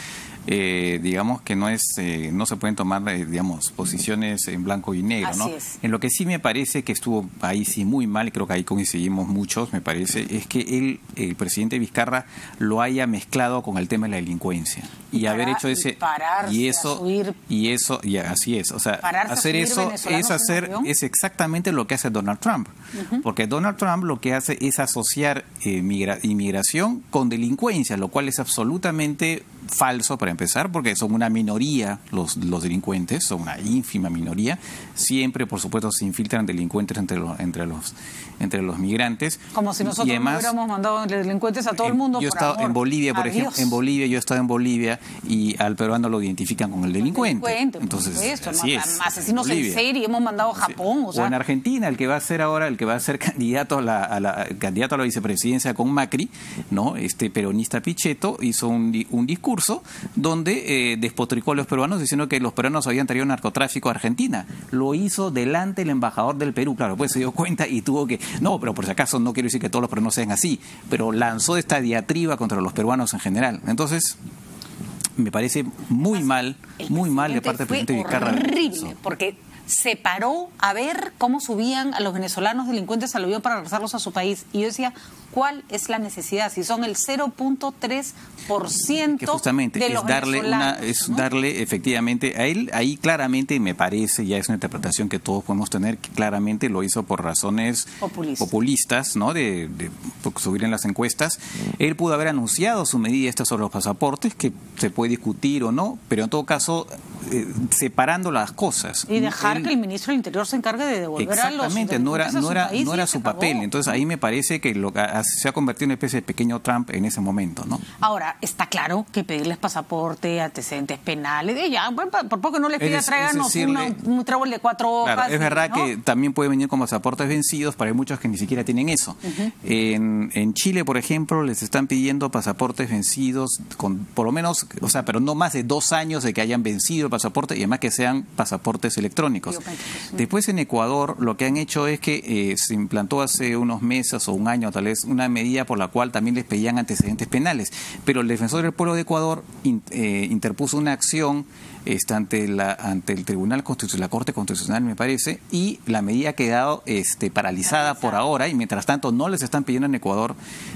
digamos que no se pueden tomar, digamos, posiciones en blanco y negro, ¿no? En lo que sí me parece que estuvo ahí sí muy mal, y creo que ahí coincidimos muchos, me parece, es que el presidente Vizcarra lo haya mezclado con el tema de la delincuencia y haber hecho ese y así es, o sea, hacer eso es exactamente lo que hace Donald Trump, porque Donald Trump lo que hace es asociar inmigración con delincuencia, lo cual es absolutamente falso para empezar, porque son una minoría los delincuentes, son una ínfima minoría. Siempre, por supuesto, se infiltran delincuentes entre los migrantes. Como si nosotros además, no hubiéramos mandado delincuentes a todo el mundo. Yo he estado en Bolivia, por ejemplo, yo he estado en Bolivia y al peruano lo identifican con el delincuente. Entonces, así es. Asesinos en serie hemos mandado a Japón. O en Argentina, el que va a ser candidato a la vicepresidencia con Macri, ¿no? Este peronista Pichetto hizo un discurso donde despotricó a los peruanos diciendo que los peruanos habían traído narcotráfico a Argentina. Lo hizo delante del embajador del Perú. Claro, pues se dio cuenta y tuvo que... No, pero por si acaso no quiero decir que todos los peruanos sean así, pero lanzó esta diatriba contra los peruanos en general. Entonces, me parece muy mal de parte del presidente Vizcarra. Horrible, porque se paró a ver cómo subían a los venezolanos delincuentes al avión para regresarlos a su país. Y yo decía, ¿cuál es la necesidad? Si son el 0.3% que justamente de los venezolanos, ¿no? Darle efectivamente a él, ahí claramente me parece, ya es una interpretación que todos podemos tener, que claramente lo hizo por razones populistas, ¿no? De subir en las encuestas. Él pudo haber anunciado su medida esta sobre los pasaportes, que se puede discutir o no, pero en todo caso separando las cosas. Y dejar que el ministro del Interior se encargue de devolver a los delincuentes no era su papel. Entonces ahí me parece que se ha convertido en una especie de pequeño Trump en ese momento, ¿no? Ahora, está claro que pedirles pasaporte, antecedentes penales, por poco no les pida tráiganos un trébol de 4 hojas. Claro, es verdad, ¿no? que también puede venir con pasaportes vencidos, pero hay muchos que ni siquiera tienen eso. En Chile, por ejemplo, les están pidiendo pasaportes vencidos con por lo menos, o sea, pero no más de 2 años de que hayan vencido el pasaporte y además que sean pasaportes electrónicos. Después en Ecuador lo que han hecho es que se implantó hace unos meses o un año tal vez una medida por la cual también les pedían antecedentes penales, pero el defensor del pueblo de Ecuador interpuso una acción ante el Tribunal Constitucional, la Corte Constitucional me parece, y la medida ha quedado paralizada por ahora, y mientras tanto no les están pidiendo en Ecuador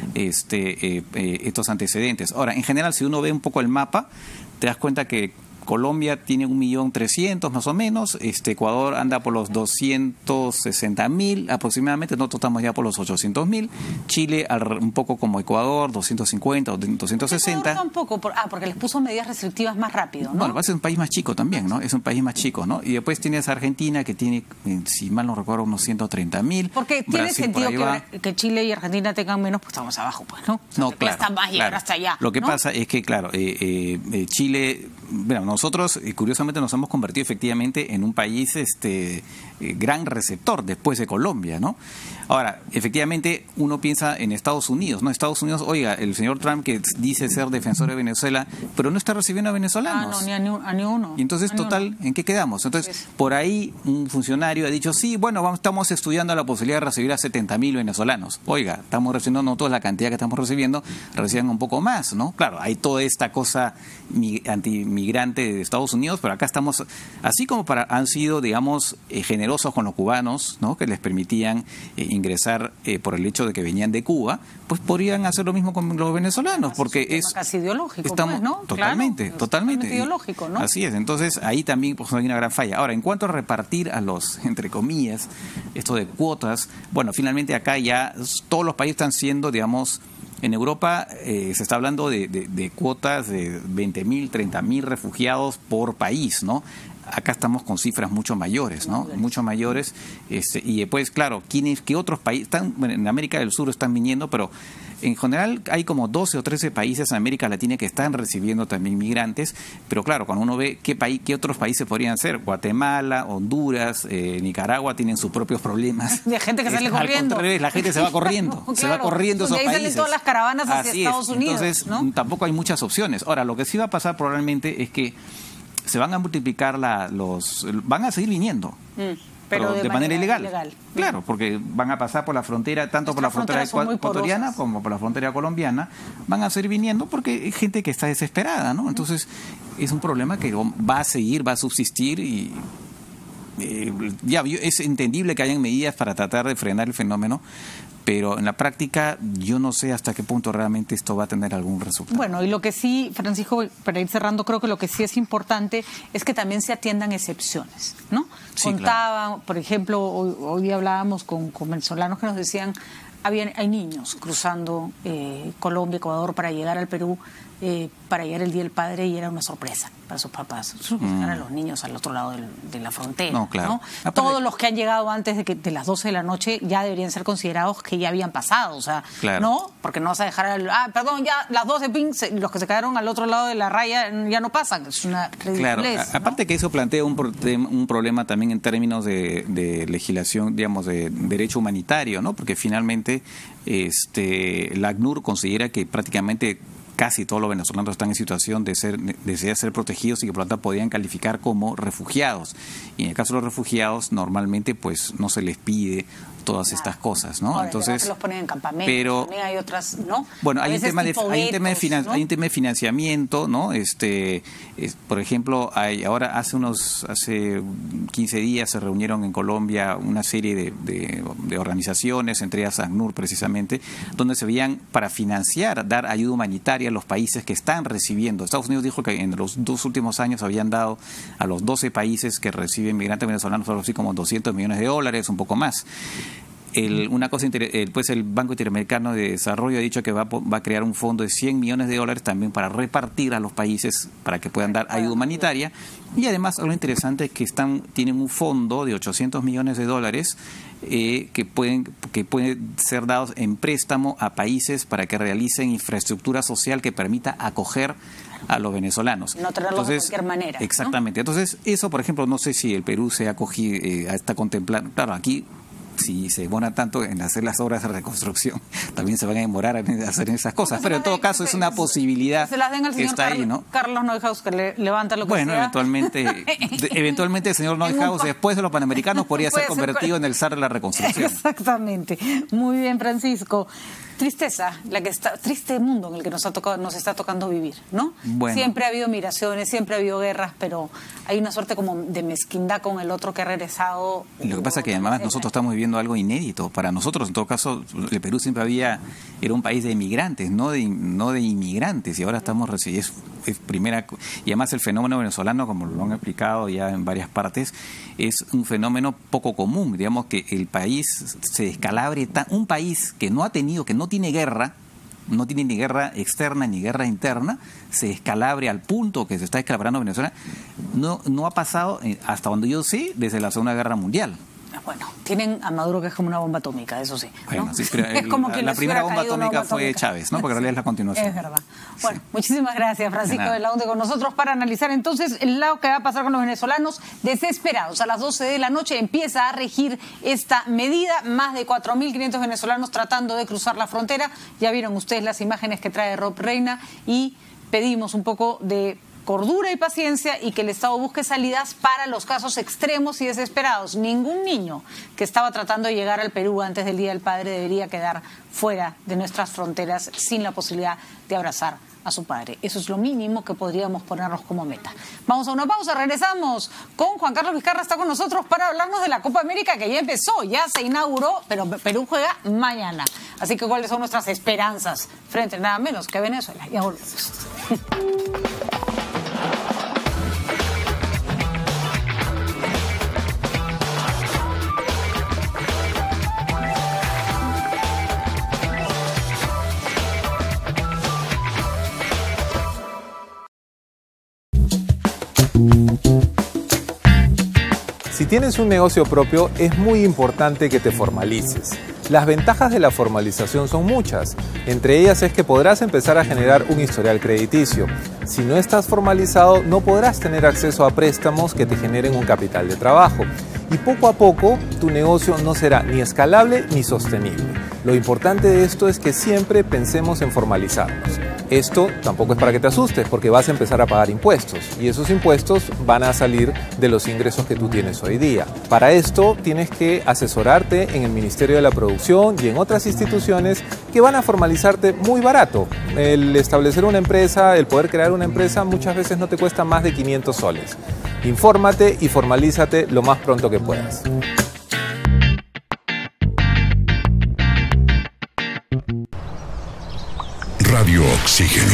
estos antecedentes. Ahora, en general, si uno ve un poco el mapa, te das cuenta que Colombia tiene 1.300.000 más o menos, Ecuador anda por los 260.000 aproximadamente, nosotros estamos ya por los 800.000, Chile un poco como Ecuador, 250 o 260. Tampoco, porque les puso medidas restrictivas más rápido, ¿no? Bueno, es un país más chico también, ¿no? Es un país más chico, ¿no? Y después tienes Argentina que tiene, si mal no recuerdo, unos 130.000. Porque tiene sentido que Chile y Argentina tengan menos, pues estamos abajo, pues, ¿no? No, claro. Cuesta más llegar hasta allá. Lo que pasa es que, claro, Chile, bueno, nosotros curiosamente nos hemos convertido efectivamente en un país gran receptor después de Colombia, ¿no? Ahora, efectivamente uno piensa en Estados Unidos, ¿no? Estados Unidos, oiga, el señor Trump que dice ser defensor de Venezuela, pero no está recibiendo a venezolanos. No, ni a uno. Y entonces, total, ¿en qué quedamos? Entonces, por ahí un funcionario ha dicho, sí, bueno, estamos estudiando la posibilidad de recibir a 70.000 venezolanos. Oiga, estamos recibiendo no toda la cantidad que estamos recibiendo, reciban un poco más, ¿no? Claro, hay toda esta cosa antimigrante de Estados Unidos, pero acá estamos, así como han sido, digamos, generosos con los cubanos, ¿no? Que les permitían ingresar por el hecho de que venían de Cuba, pues podrían hacer lo mismo con los venezolanos, porque es casi ideológico, estamos, pues, ¿no? Totalmente. Ideológico, ¿no? Así es, entonces ahí también pues, hay una gran falla. Ahora, en cuanto a repartir a los, entre comillas, esto de cuotas, bueno, finalmente acá ya todos los países están siendo, digamos, en Europa se está hablando de cuotas de 20.000, 30.000 refugiados por país, ¿no? Acá estamos con cifras mucho mayores, ¿no? Mucho mayores. Y después, claro, ¿qué otros países? En América del Sur están viniendo, pero en general hay como 12 o 13 países en América Latina que están recibiendo también migrantes, pero claro, cuando uno ve qué otros países podrían ser, Guatemala, Honduras, Nicaragua tienen sus propios problemas. De gente que sale corriendo. Al contrario, la gente se va corriendo, claro, se va corriendo esos países. Ahí salen todas las caravanas hacia Estados Unidos. Entonces, ¿no? Tampoco hay muchas opciones. Ahora, lo que sí va a pasar probablemente es que se van a multiplicar van a seguir viniendo. pero de manera ilegal. Claro, porque van a pasar por la frontera, tanto por la frontera ecuatoriana como por la frontera colombiana, van a seguir viniendo porque hay gente que está desesperada, ¿no? Entonces, es un problema que va a seguir, va a subsistir y es entendible que hayan medidas para tratar de frenar el fenómeno, pero en la práctica yo no sé hasta qué punto realmente esto va a tener algún resultado. Bueno, y lo que sí, Francisco, para ir cerrando, creo que lo que sí es importante es que también se atiendan excepciones, ¿no? Sí, Contaban, claro. Por ejemplo, hoy día hablábamos con venezolanos que nos decían, hay niños cruzando Colombia, Ecuador para llegar al Perú, para llegar el Día del Padre, y era una sorpresa para sus papás. Llegar a los niños al otro lado de la frontera. No, claro. ¿No? Todos los que han llegado antes de las 12 de la noche ya deberían ser considerados que ya habían pasado, o sea, claro. ¿no? Porque no vas a dejar, perdón, ya las 12 los que se quedaron al otro lado de la raya ya no pasan, es una ridiculez. Claro, ¿no? aparte que eso plantea un problema también en términos de legislación, digamos, de derecho humanitario, ¿no? Porque finalmente la ACNUR considera que prácticamente casi todos los venezolanos están en situación de ser protegidos y que por lo tanto podrían calificar como refugiados. Y en el caso de los refugiados, normalmente pues no se les pide todas estas cosas, ¿no? Ahora, entonces se los ponen en campamentos, pero también hay otras, ¿no? Bueno, hay un tema de financiamiento, ¿no? Por ejemplo, hace 15 días se reunieron en Colombia una serie de organizaciones, entre ellas ACNUR precisamente, donde se veían para financiar, dar ayuda humanitaria a los países que están recibiendo. Estados Unidos dijo que en los 2 últimos años habían dado a los 12 países que reciben migrantes venezolanos algo así como $200 millones, un poco más. El Banco Interamericano de Desarrollo ha dicho que va a crear un fondo de $100 millones también para repartir a los países para que puedan dar ayuda humanitaria. Y además, algo interesante es que tienen un fondo de $800 millones que pueden ser dados en préstamo a países para que realicen infraestructura social que permita acoger a los venezolanos. No traerlos de cualquier manera. Exactamente. ¿no? Entonces, eso, por ejemplo, no sé si el Perú se ha acogido, está contemplando. Claro, aquí, si se demora tanto en hacer las obras de reconstrucción, también se van a demorar en hacer esas cosas. Pero en todo caso es una posibilidad se las den al que señor está ahí, ¿no? Carlos Neuhaus, que le levanta lo que bueno, sea. eventualmente el señor Neuhaus, después de los Panamericanos, podría ser convertido en el zar de la reconstrucción. Exactamente. Muy bien, Francisco. Tristeza, triste mundo en el que nos está tocando vivir, ¿no? Bueno. Siempre ha habido migraciones, siempre ha habido guerras, pero hay una suerte como de mezquindad con el otro que ha regresado. Lo que pasa es que además nosotros estamos viviendo algo inédito. Para nosotros, en todo caso, el Perú siempre era un país de emigrantes, no de inmigrantes, y ahora estamos recibiendo, y además el fenómeno venezolano, como lo han explicado ya en varias partes, es un fenómeno poco común. Digamos que el país se descalabre, un país que no tiene guerra, no tiene ni guerra externa ni guerra interna, se descalabre al punto que se está descalabrando Venezuela, no ha pasado, hasta donde yo sé, desde la Segunda Guerra Mundial. Bueno, tienen a Maduro, que es como una bomba atómica, eso sí, ¿no? Bueno, sí, pero es como que la primera bomba atómica fue Chávez, ¿no? Porque en realidad es la continuación. Es verdad. Bueno, muchísimas gracias, Francisco de la UNDE, con nosotros para analizar entonces el lado que va a pasar con los venezolanos desesperados. A las 12 de la noche empieza a regir esta medida. Más de 4.500 venezolanos tratando de cruzar la frontera. Ya vieron ustedes las imágenes que trae Rob Reina, y pedimos un poco de cordura y paciencia, y que el Estado busque salidas para los casos extremos y desesperados. Ningún niño que estaba tratando de llegar al Perú antes del Día del Padre debería quedar fuera de nuestras fronteras sin la posibilidad de abrazar a su padre. Eso es lo mínimo que podríamos ponernos como meta. Vamos a una pausa, regresamos con Juan Carlos Vizcarra, está con nosotros para hablarnos de la Copa América, que ya empezó, ya se inauguró, pero Perú juega mañana. Así que ¿cuáles son nuestras esperanzas frente a nada menos que Venezuela? Ya volvemos. Si tienes un negocio propio, es muy importante que te formalices. Las ventajas de la formalización son muchas. Entre ellas es que podrás empezar a generar un historial crediticio. Si no estás formalizado, no podrás tener acceso a préstamos que te generen un capital de trabajo. Y poco a poco, tu negocio no será ni escalable ni sostenible. Lo importante de esto es que siempre pensemos en formalizarnos. Esto tampoco es para que te asustes, porque vas a empezar a pagar impuestos y esos impuestos van a salir de los ingresos que tú tienes hoy día. Para esto tienes que asesorarte en el Ministerio de la Producción y en otras instituciones que van a formalizarte muy barato. El establecer una empresa, el poder crear una empresa muchas veces no te cuesta más de 500 soles. Infórmate y formalízate lo más pronto que puedas. Radio Oxígeno.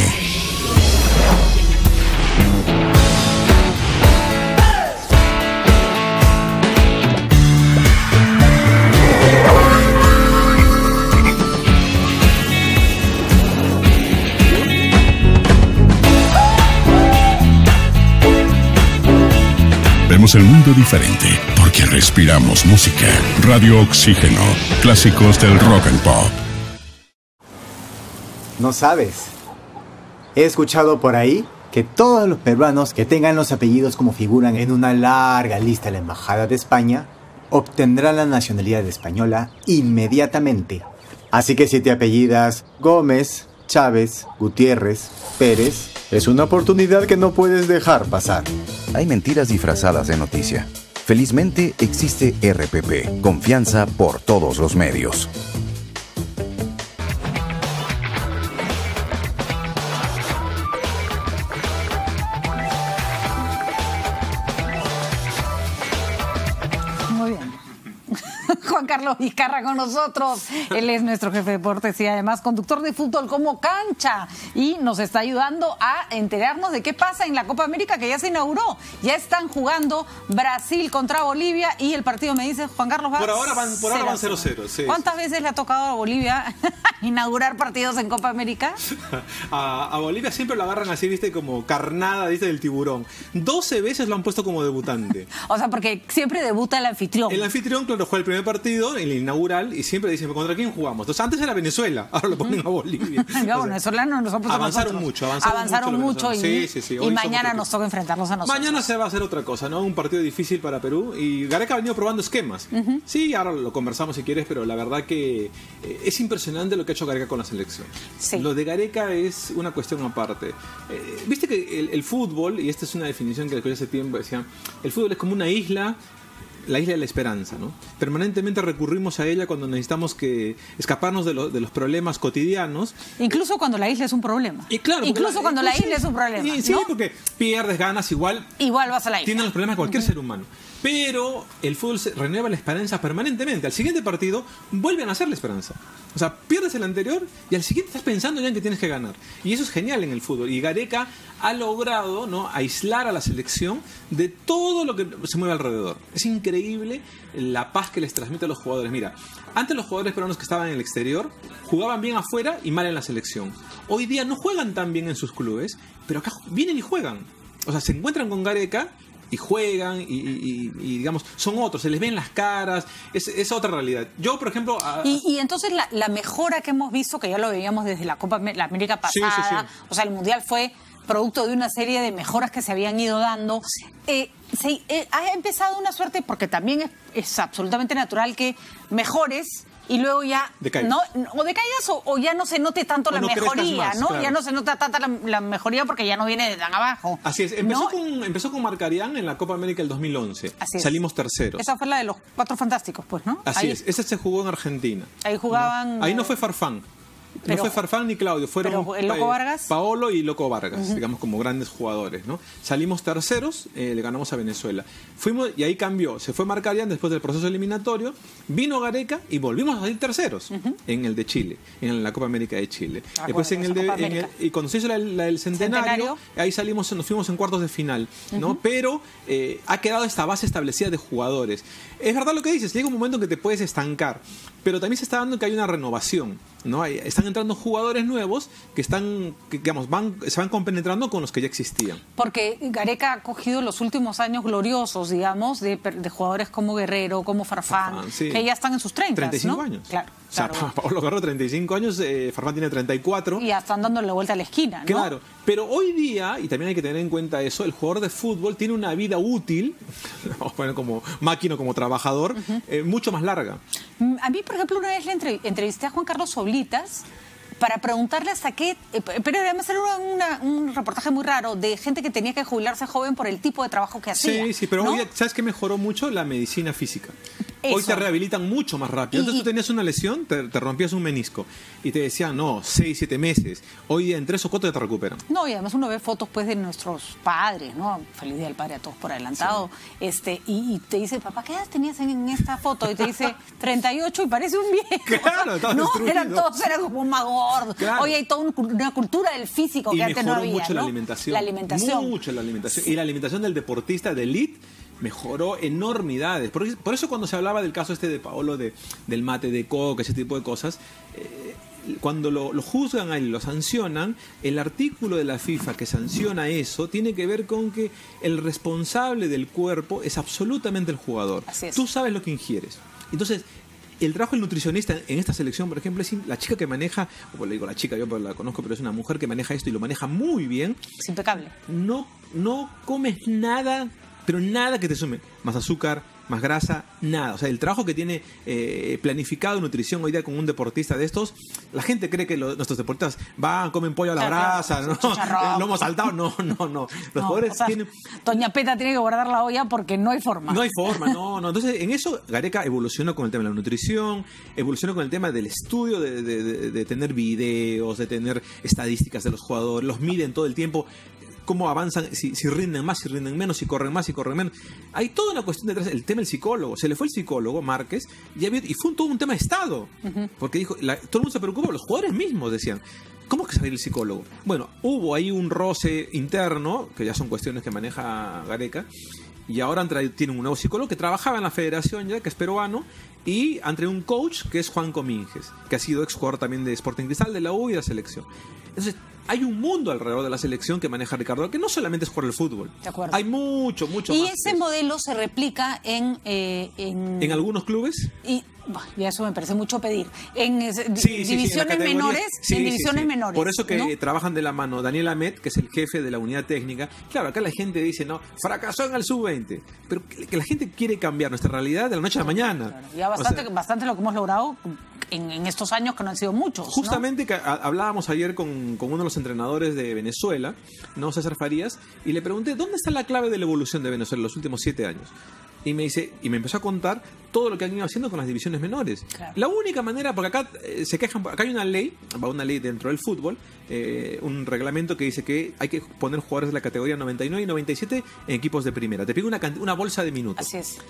Vemos el mundo diferente porque respiramos música. Radio Oxígeno. Clásicos del rock and pop. No sabes. He escuchado por ahí que todos los peruanos que tengan los apellidos como figuran en una larga lista de la Embajada de España obtendrán la nacionalidad española inmediatamente. Así que si te apellidas Gómez, Chávez, Gutiérrez, Pérez, es una oportunidad que no puedes dejar pasar. Hay mentiras disfrazadas de noticia. Felizmente existe RPP, confianza por todos los medios. Juan Carlos Vizcarra con nosotros. Él es nuestro jefe de deportes y además conductor de Fútbol como Cancha y nos está ayudando a enterarnos de qué pasa en la Copa América que ya se inauguró. Ya están jugando Brasil contra Bolivia y el partido, me dice Juan Carlos, va por ahora van 0-0. Sí. ¿Cuántas veces le ha tocado a Bolivia inaugurar partidos en Copa América? A Bolivia siempre lo agarran así, viste, como carnada, viste, del tiburón. 12 veces lo han puesto como debutante. O sea, porque siempre debuta el anfitrión. El anfitrión, claro, juega el primer partido, el inaugural, y siempre dicen, ¿contra quién jugamos? Entonces, antes era Venezuela, ahora lo ponen a Bolivia. No, venezolanos nosotros avanzaron mucho y mañana nos toca enfrentarlos a nosotros. Mañana se va a hacer otra cosa, ¿no? Un partido difícil para Perú y Gareca ha venido probando esquemas. Sí, ahora lo conversamos si quieres, pero la verdad que es impresionante lo que ha hecho Gareca con la selección. Sí. Lo de Gareca es una cuestión aparte. Viste que el fútbol, y esta es una definición que después de hace tiempo decía, el fútbol es como una isla, la isla de la esperanza, ¿no? Permanentemente recurrimos a ella cuando necesitamos escaparnos de los problemas cotidianos. Incluso cuando la isla es un problema. Y claro, incluso cuando la isla es un problema. Sí, porque pierdes, ganas, igual vas a la isla. Tienen los problemas de cualquier ser humano. Pero el fútbol se renueva la esperanza permanentemente. Al siguiente partido vuelve a nacer la esperanza. O sea, pierdes el anterior y al siguiente estás pensando ya en que tienes que ganar. Y eso es genial en el fútbol. Y Gareca ha logrado, ¿no?, aislar a la selección de todo lo que se mueve alrededor. Es increíble la paz que les transmite a los jugadores. Mira, antes los jugadores peruanos que estaban en el exterior jugaban bien afuera y mal en la selección. Hoy día no juegan tan bien en sus clubes, pero acá vienen y juegan. O sea, se encuentran con Gareca y juegan y digamos, son otros, se les ven las caras, es otra realidad. Yo, por ejemplo... Y entonces la mejora que hemos visto, que ya lo veíamos desde la Copa América pasada, sí. O sea, el Mundial fue producto de una serie de mejoras que se habían ido dando. Ha empezado una suerte, porque también es absolutamente natural que mejores y luego ya o decaigas o ya no se note tanto la mejoría, más, ¿no? Claro. Ya no se nota tanta la mejoría porque ya no viene de tan abajo. Así es, empezó con Marcarián en la Copa América del 2011. Salimos terceros. Esa fue la de los Cuatro Fantásticos, pues, ¿no? Así es, esa se jugó en Argentina. Ahí jugaban... ¿no? Ahí no fue Farfán. No fue Farfán ni Claudio, fueron el Loco Vargas. Paolo y Loco Vargas, digamos, como grandes jugadores, ¿no? Salimos terceros, le ganamos a Venezuela. Fuimos y ahí cambió. Se fue Marcarián después del proceso eliminatorio, vino Gareca y volvimos a salir terceros en el de Chile, en la Copa América de Chile. Después y cuando se hizo la del centenario, ahí nos fuimos en cuartos de final, ¿no? Pero ha quedado esta base establecida de jugadores. Es verdad lo que dices, llega un momento en que te puedes estancar, pero también se está dando que hay una renovación, ¿no? Están entrando jugadores nuevos que digamos, se van compenetrando con los que ya existían. Porque Gareca ha cogido los últimos años gloriosos, digamos, de jugadores como Guerrero, como Farfán, que ya están en sus 30, 35 ¿no? años. Claro. O sea, Pablo Guerrero 35 años, Farfán tiene 34. Y ya están dando la vuelta a la esquina, ¿no? Claro, pero hoy día, y también hay que tener en cuenta eso, el jugador de fútbol tiene una vida útil, vamos a poner como máquina, como trabajador, mucho más larga. A mí, por ejemplo, una vez le entrevisté a Juan Carlos Oblitas para preguntarle hasta qué... pero además era un reportaje muy raro de gente que tenía que jubilarse joven por el tipo de trabajo que hacía. Sí, pero ¿no? hoy, ¿sabes qué mejoró mucho? La medicina física. Eso. Hoy te rehabilitan mucho más rápido. Entonces tú tenías una lesión, te rompías un menisco y te decían, no, 6, 7 meses. Hoy día en 3 o 4 ya te recuperan. No, y además uno ve fotos pues de nuestros padres, ¿no? Feliz Día del Padre a todos por adelantado. Sí. Y te dice, papá, ¿qué edad tenías en esta foto? Y te dice, 38 y parece un viejo. Claro, no, eran como más gordos. Claro. Hoy hay toda una cultura del físico que antes no había, mucho, ¿no? la alimentación. La alimentación. Mucho la alimentación. Y la alimentación del deportista de elite mejoró enormidades. Por eso cuando se hablaba del caso de Paolo, del mate de coca, ese tipo de cosas, cuando lo juzgan a él, lo sancionan, el artículo de la FIFA que sanciona eso tiene que ver con que el responsable del cuerpo es absolutamente el jugador. Así es. Tú sabes lo que ingieres. Entonces, el trabajo del nutricionista en esta selección, por ejemplo, es la chica que maneja, o le digo la chica, yo la conozco, pero es una mujer que maneja esto y lo maneja muy bien. Es impecable. No comes nada, pero nada que te sume más azúcar, más grasa, nada. O sea, el trabajo que tiene planificado nutrición hoy día con un deportista de estos, la gente cree que nuestros deportistas comen pollo a la brasa, ¿no? Lomo saltado, no. Los jugadores tienen... Doña Peta tiene que guardar la olla porque no hay forma. No hay forma, no. Entonces, en eso Gareca evolucionó con el tema de la nutrición, evolucionó con el tema del estudio, de tener videos, de tener estadísticas de los jugadores, los miden todo el tiempo. Cómo avanzan, si rinden más, si rinden menos, si corren más, si corren menos. Hay toda una cuestión detrás. El tema del psicólogo. Se le fue el psicólogo, Márquez, y fue todo un tema de Estado. Porque dijo, todo el mundo se preocupó, los jugadores mismos decían, ¿cómo que salir el psicólogo? Bueno, hubo ahí un roce interno, que ya son cuestiones que maneja Gareca, y ahora tienen un nuevo psicólogo que trabajaba en la federación ya, que es peruano, y han traído un coach que es Juan Cominges, que ha sido ex jugador también de Sporting Cristal, de la U y de la selección. Entonces, hay un mundo alrededor de la selección que maneja Ricardo, que no solamente es jugar el fútbol. De acuerdo. Hay mucho más. Y ese modelo se replica en algunos clubes. Y ya eso me parece mucho pedir. En divisiones menores. En divisiones menores. Por eso que trabajan de la mano Daniel Amet, que es el jefe de la unidad técnica. Claro, acá la gente dice, no, fracasó en el sub-20. Pero que la gente quiere cambiar nuestra realidad de la noche a la mañana. Claro. Ya bastante lo que hemos logrado en estos años, que no han sido muchos. Justamente que hablábamos ayer con uno de los entrenadores de Venezuela, ¿no? César Farías, y le pregunté, ¿dónde está la clave de la evolución de Venezuela en los últimos 7 años? Y me empezó a contar todo lo que han ido haciendo con las divisiones menores. Claro. La única manera, porque acá se quejan, acá hay una ley dentro del fútbol, un reglamento que dice que hay que poner jugadores de la categoría 99 y 97 en equipos de primera. Te pide una bolsa de minutos. Así es.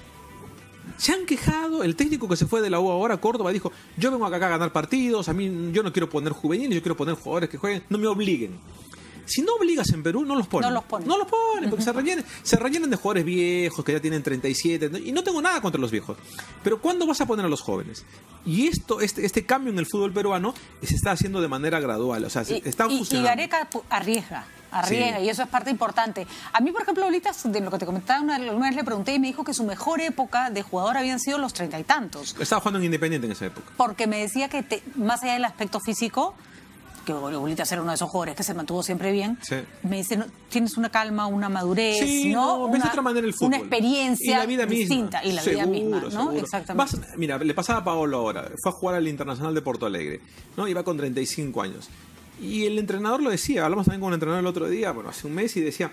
Se han quejado, el técnico que se fue de la U ahora, Córdoba, dijo, yo vengo acá a ganar partidos, yo no quiero poner juveniles, yo quiero poner jugadores que jueguen, no me obliguen. Si no obligas en Perú, no los ponen. No los ponen, porque se rellenan de jugadores viejos que ya tienen 37, y no tengo nada contra los viejos. Pero ¿cuándo vas a poner a los jóvenes? Y este cambio en el fútbol peruano se está haciendo de manera gradual, o sea, está funcionando. Y Gareca arriesga, sí. Y eso es parte importante. A mí, por ejemplo, ahorita, de lo que te comentaba, una vez le pregunté y me dijo que su mejor época de jugador habían sido los 30 y tantos. Estaba jugando en Independiente en esa época. Porque me decía que más allá del aspecto físico, que Oblitas era uno de esos jugadores que se mantuvo siempre bien, sí. Me dice, tienes una calma, una madurez, ¿no? Ves de otra manera el fútbol. Una experiencia y la vida distinta. Misma. Y la vida misma, ¿no? Seguro. Exactamente. Mira, le pasaba a Paolo ahora, fue a jugar al Internacional de Porto Alegre, ¿no? Iba con 35 años. Y el entrenador lo decía, hablamos también con un entrenador el otro día, hace un mes, y decía,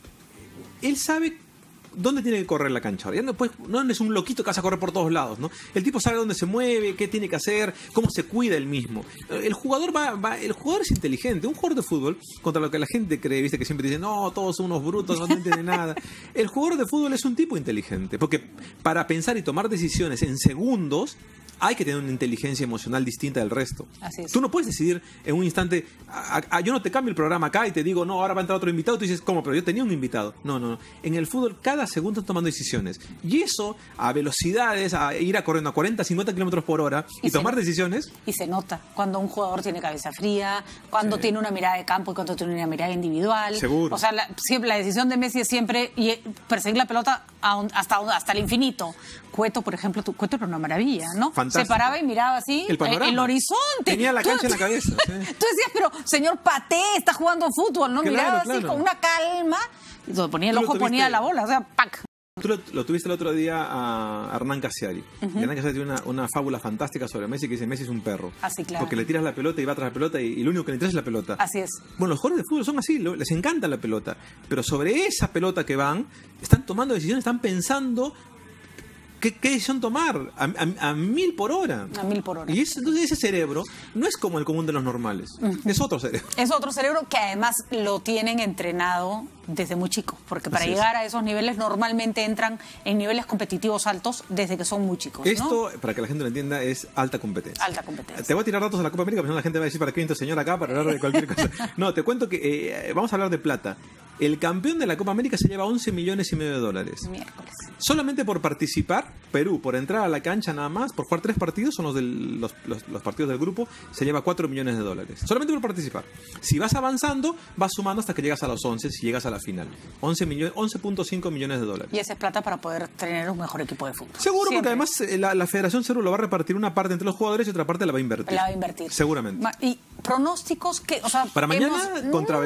él sabe dónde tiene que correr la cancha. Ya no es un loquito que vas a correr por todos lados, ¿no? El tipo sabe dónde se mueve, qué tiene que hacer, cómo se cuida él mismo. El jugador el jugador es inteligente. Un jugador de fútbol, contra lo que la gente cree, viste, que siempre dicen, no, todos son unos brutos, no entienden nada. El jugador de fútbol es un tipo inteligente, porque para pensar y tomar decisiones en segundos hay que tener una inteligencia emocional distinta del resto. Así es. Tú no puedes decidir en un instante, yo no te cambio el programa acá y te digo, no, ahora va a entrar otro invitado. Tú dices, ¿cómo? Pero yo tenía un invitado. No. En el fútbol cada segundo están tomando decisiones. Y eso, a velocidades, a ir corriendo a 40, 50 kilómetros por hora y tomar decisiones. Y se nota cuando un jugador tiene cabeza fría, cuando tiene una mirada de campo y cuando tiene una mirada individual. Seguro. O sea, siempre la decisión de Messi es siempre perseguir la pelota hasta el infinito. Cueto, por ejemplo, Cueto era una maravilla, ¿no? Fantástico. Se paraba y miraba así el horizonte. Tenía la cancha en la cabeza. Tú decías, pero señor Paté está jugando fútbol, ¿no? Miraba así con una calma y donde ponía el ojo ponía la bola, o sea, ¡pac! Tú lo tuviste el otro día a Hernán Casiari. Hernán Casiari tiene una fábula fantástica sobre Messi que dice Messi es un perro. Así, claro. Porque le tiras la pelota y va tras la pelota y lo único que le interesa es la pelota. Así es. Bueno, los jugadores de fútbol son así, les encanta la pelota. Pero sobre esa pelota que van, están tomando decisiones, están pensando qué decisión tomar a 1000 por hora. A 1000 por hora. Y entonces ese cerebro no es como el común de los normales. Es otro cerebro. Es otro cerebro que además lo tienen entrenado desde muy chicos, porque para llegar a esos niveles normalmente entran en niveles competitivos altos desde que son muy chicos, ¿no? Esto, para que la gente lo entienda, es alta competencia. Alta competencia. Te voy a tirar datos de la Copa América, porque la gente va a decir, ¿para qué viene este señor acá para hablar de cualquier cosa? No, te cuento que vamos a hablar de plata. El campeón de la Copa América se lleva 11,5 millones de dólares. Miércoles. Solamente por participar, Perú, por entrar a la cancha nada más, por jugar 3 partidos, son los partidos del grupo, se lleva 4 millones de dólares. Solamente por participar. Si vas avanzando, vas sumando hasta que llegas a los 11, si llegas a la final. 11,5 millones de dólares. Y esa es plata para poder tener un mejor equipo de fútbol. Seguro, Siempre. porque además la Federación seguro lo va a repartir una parte entre los jugadores y otra parte la va a invertir. La va a invertir. Seguramente. Y pronósticos que, o sea, para mañana contra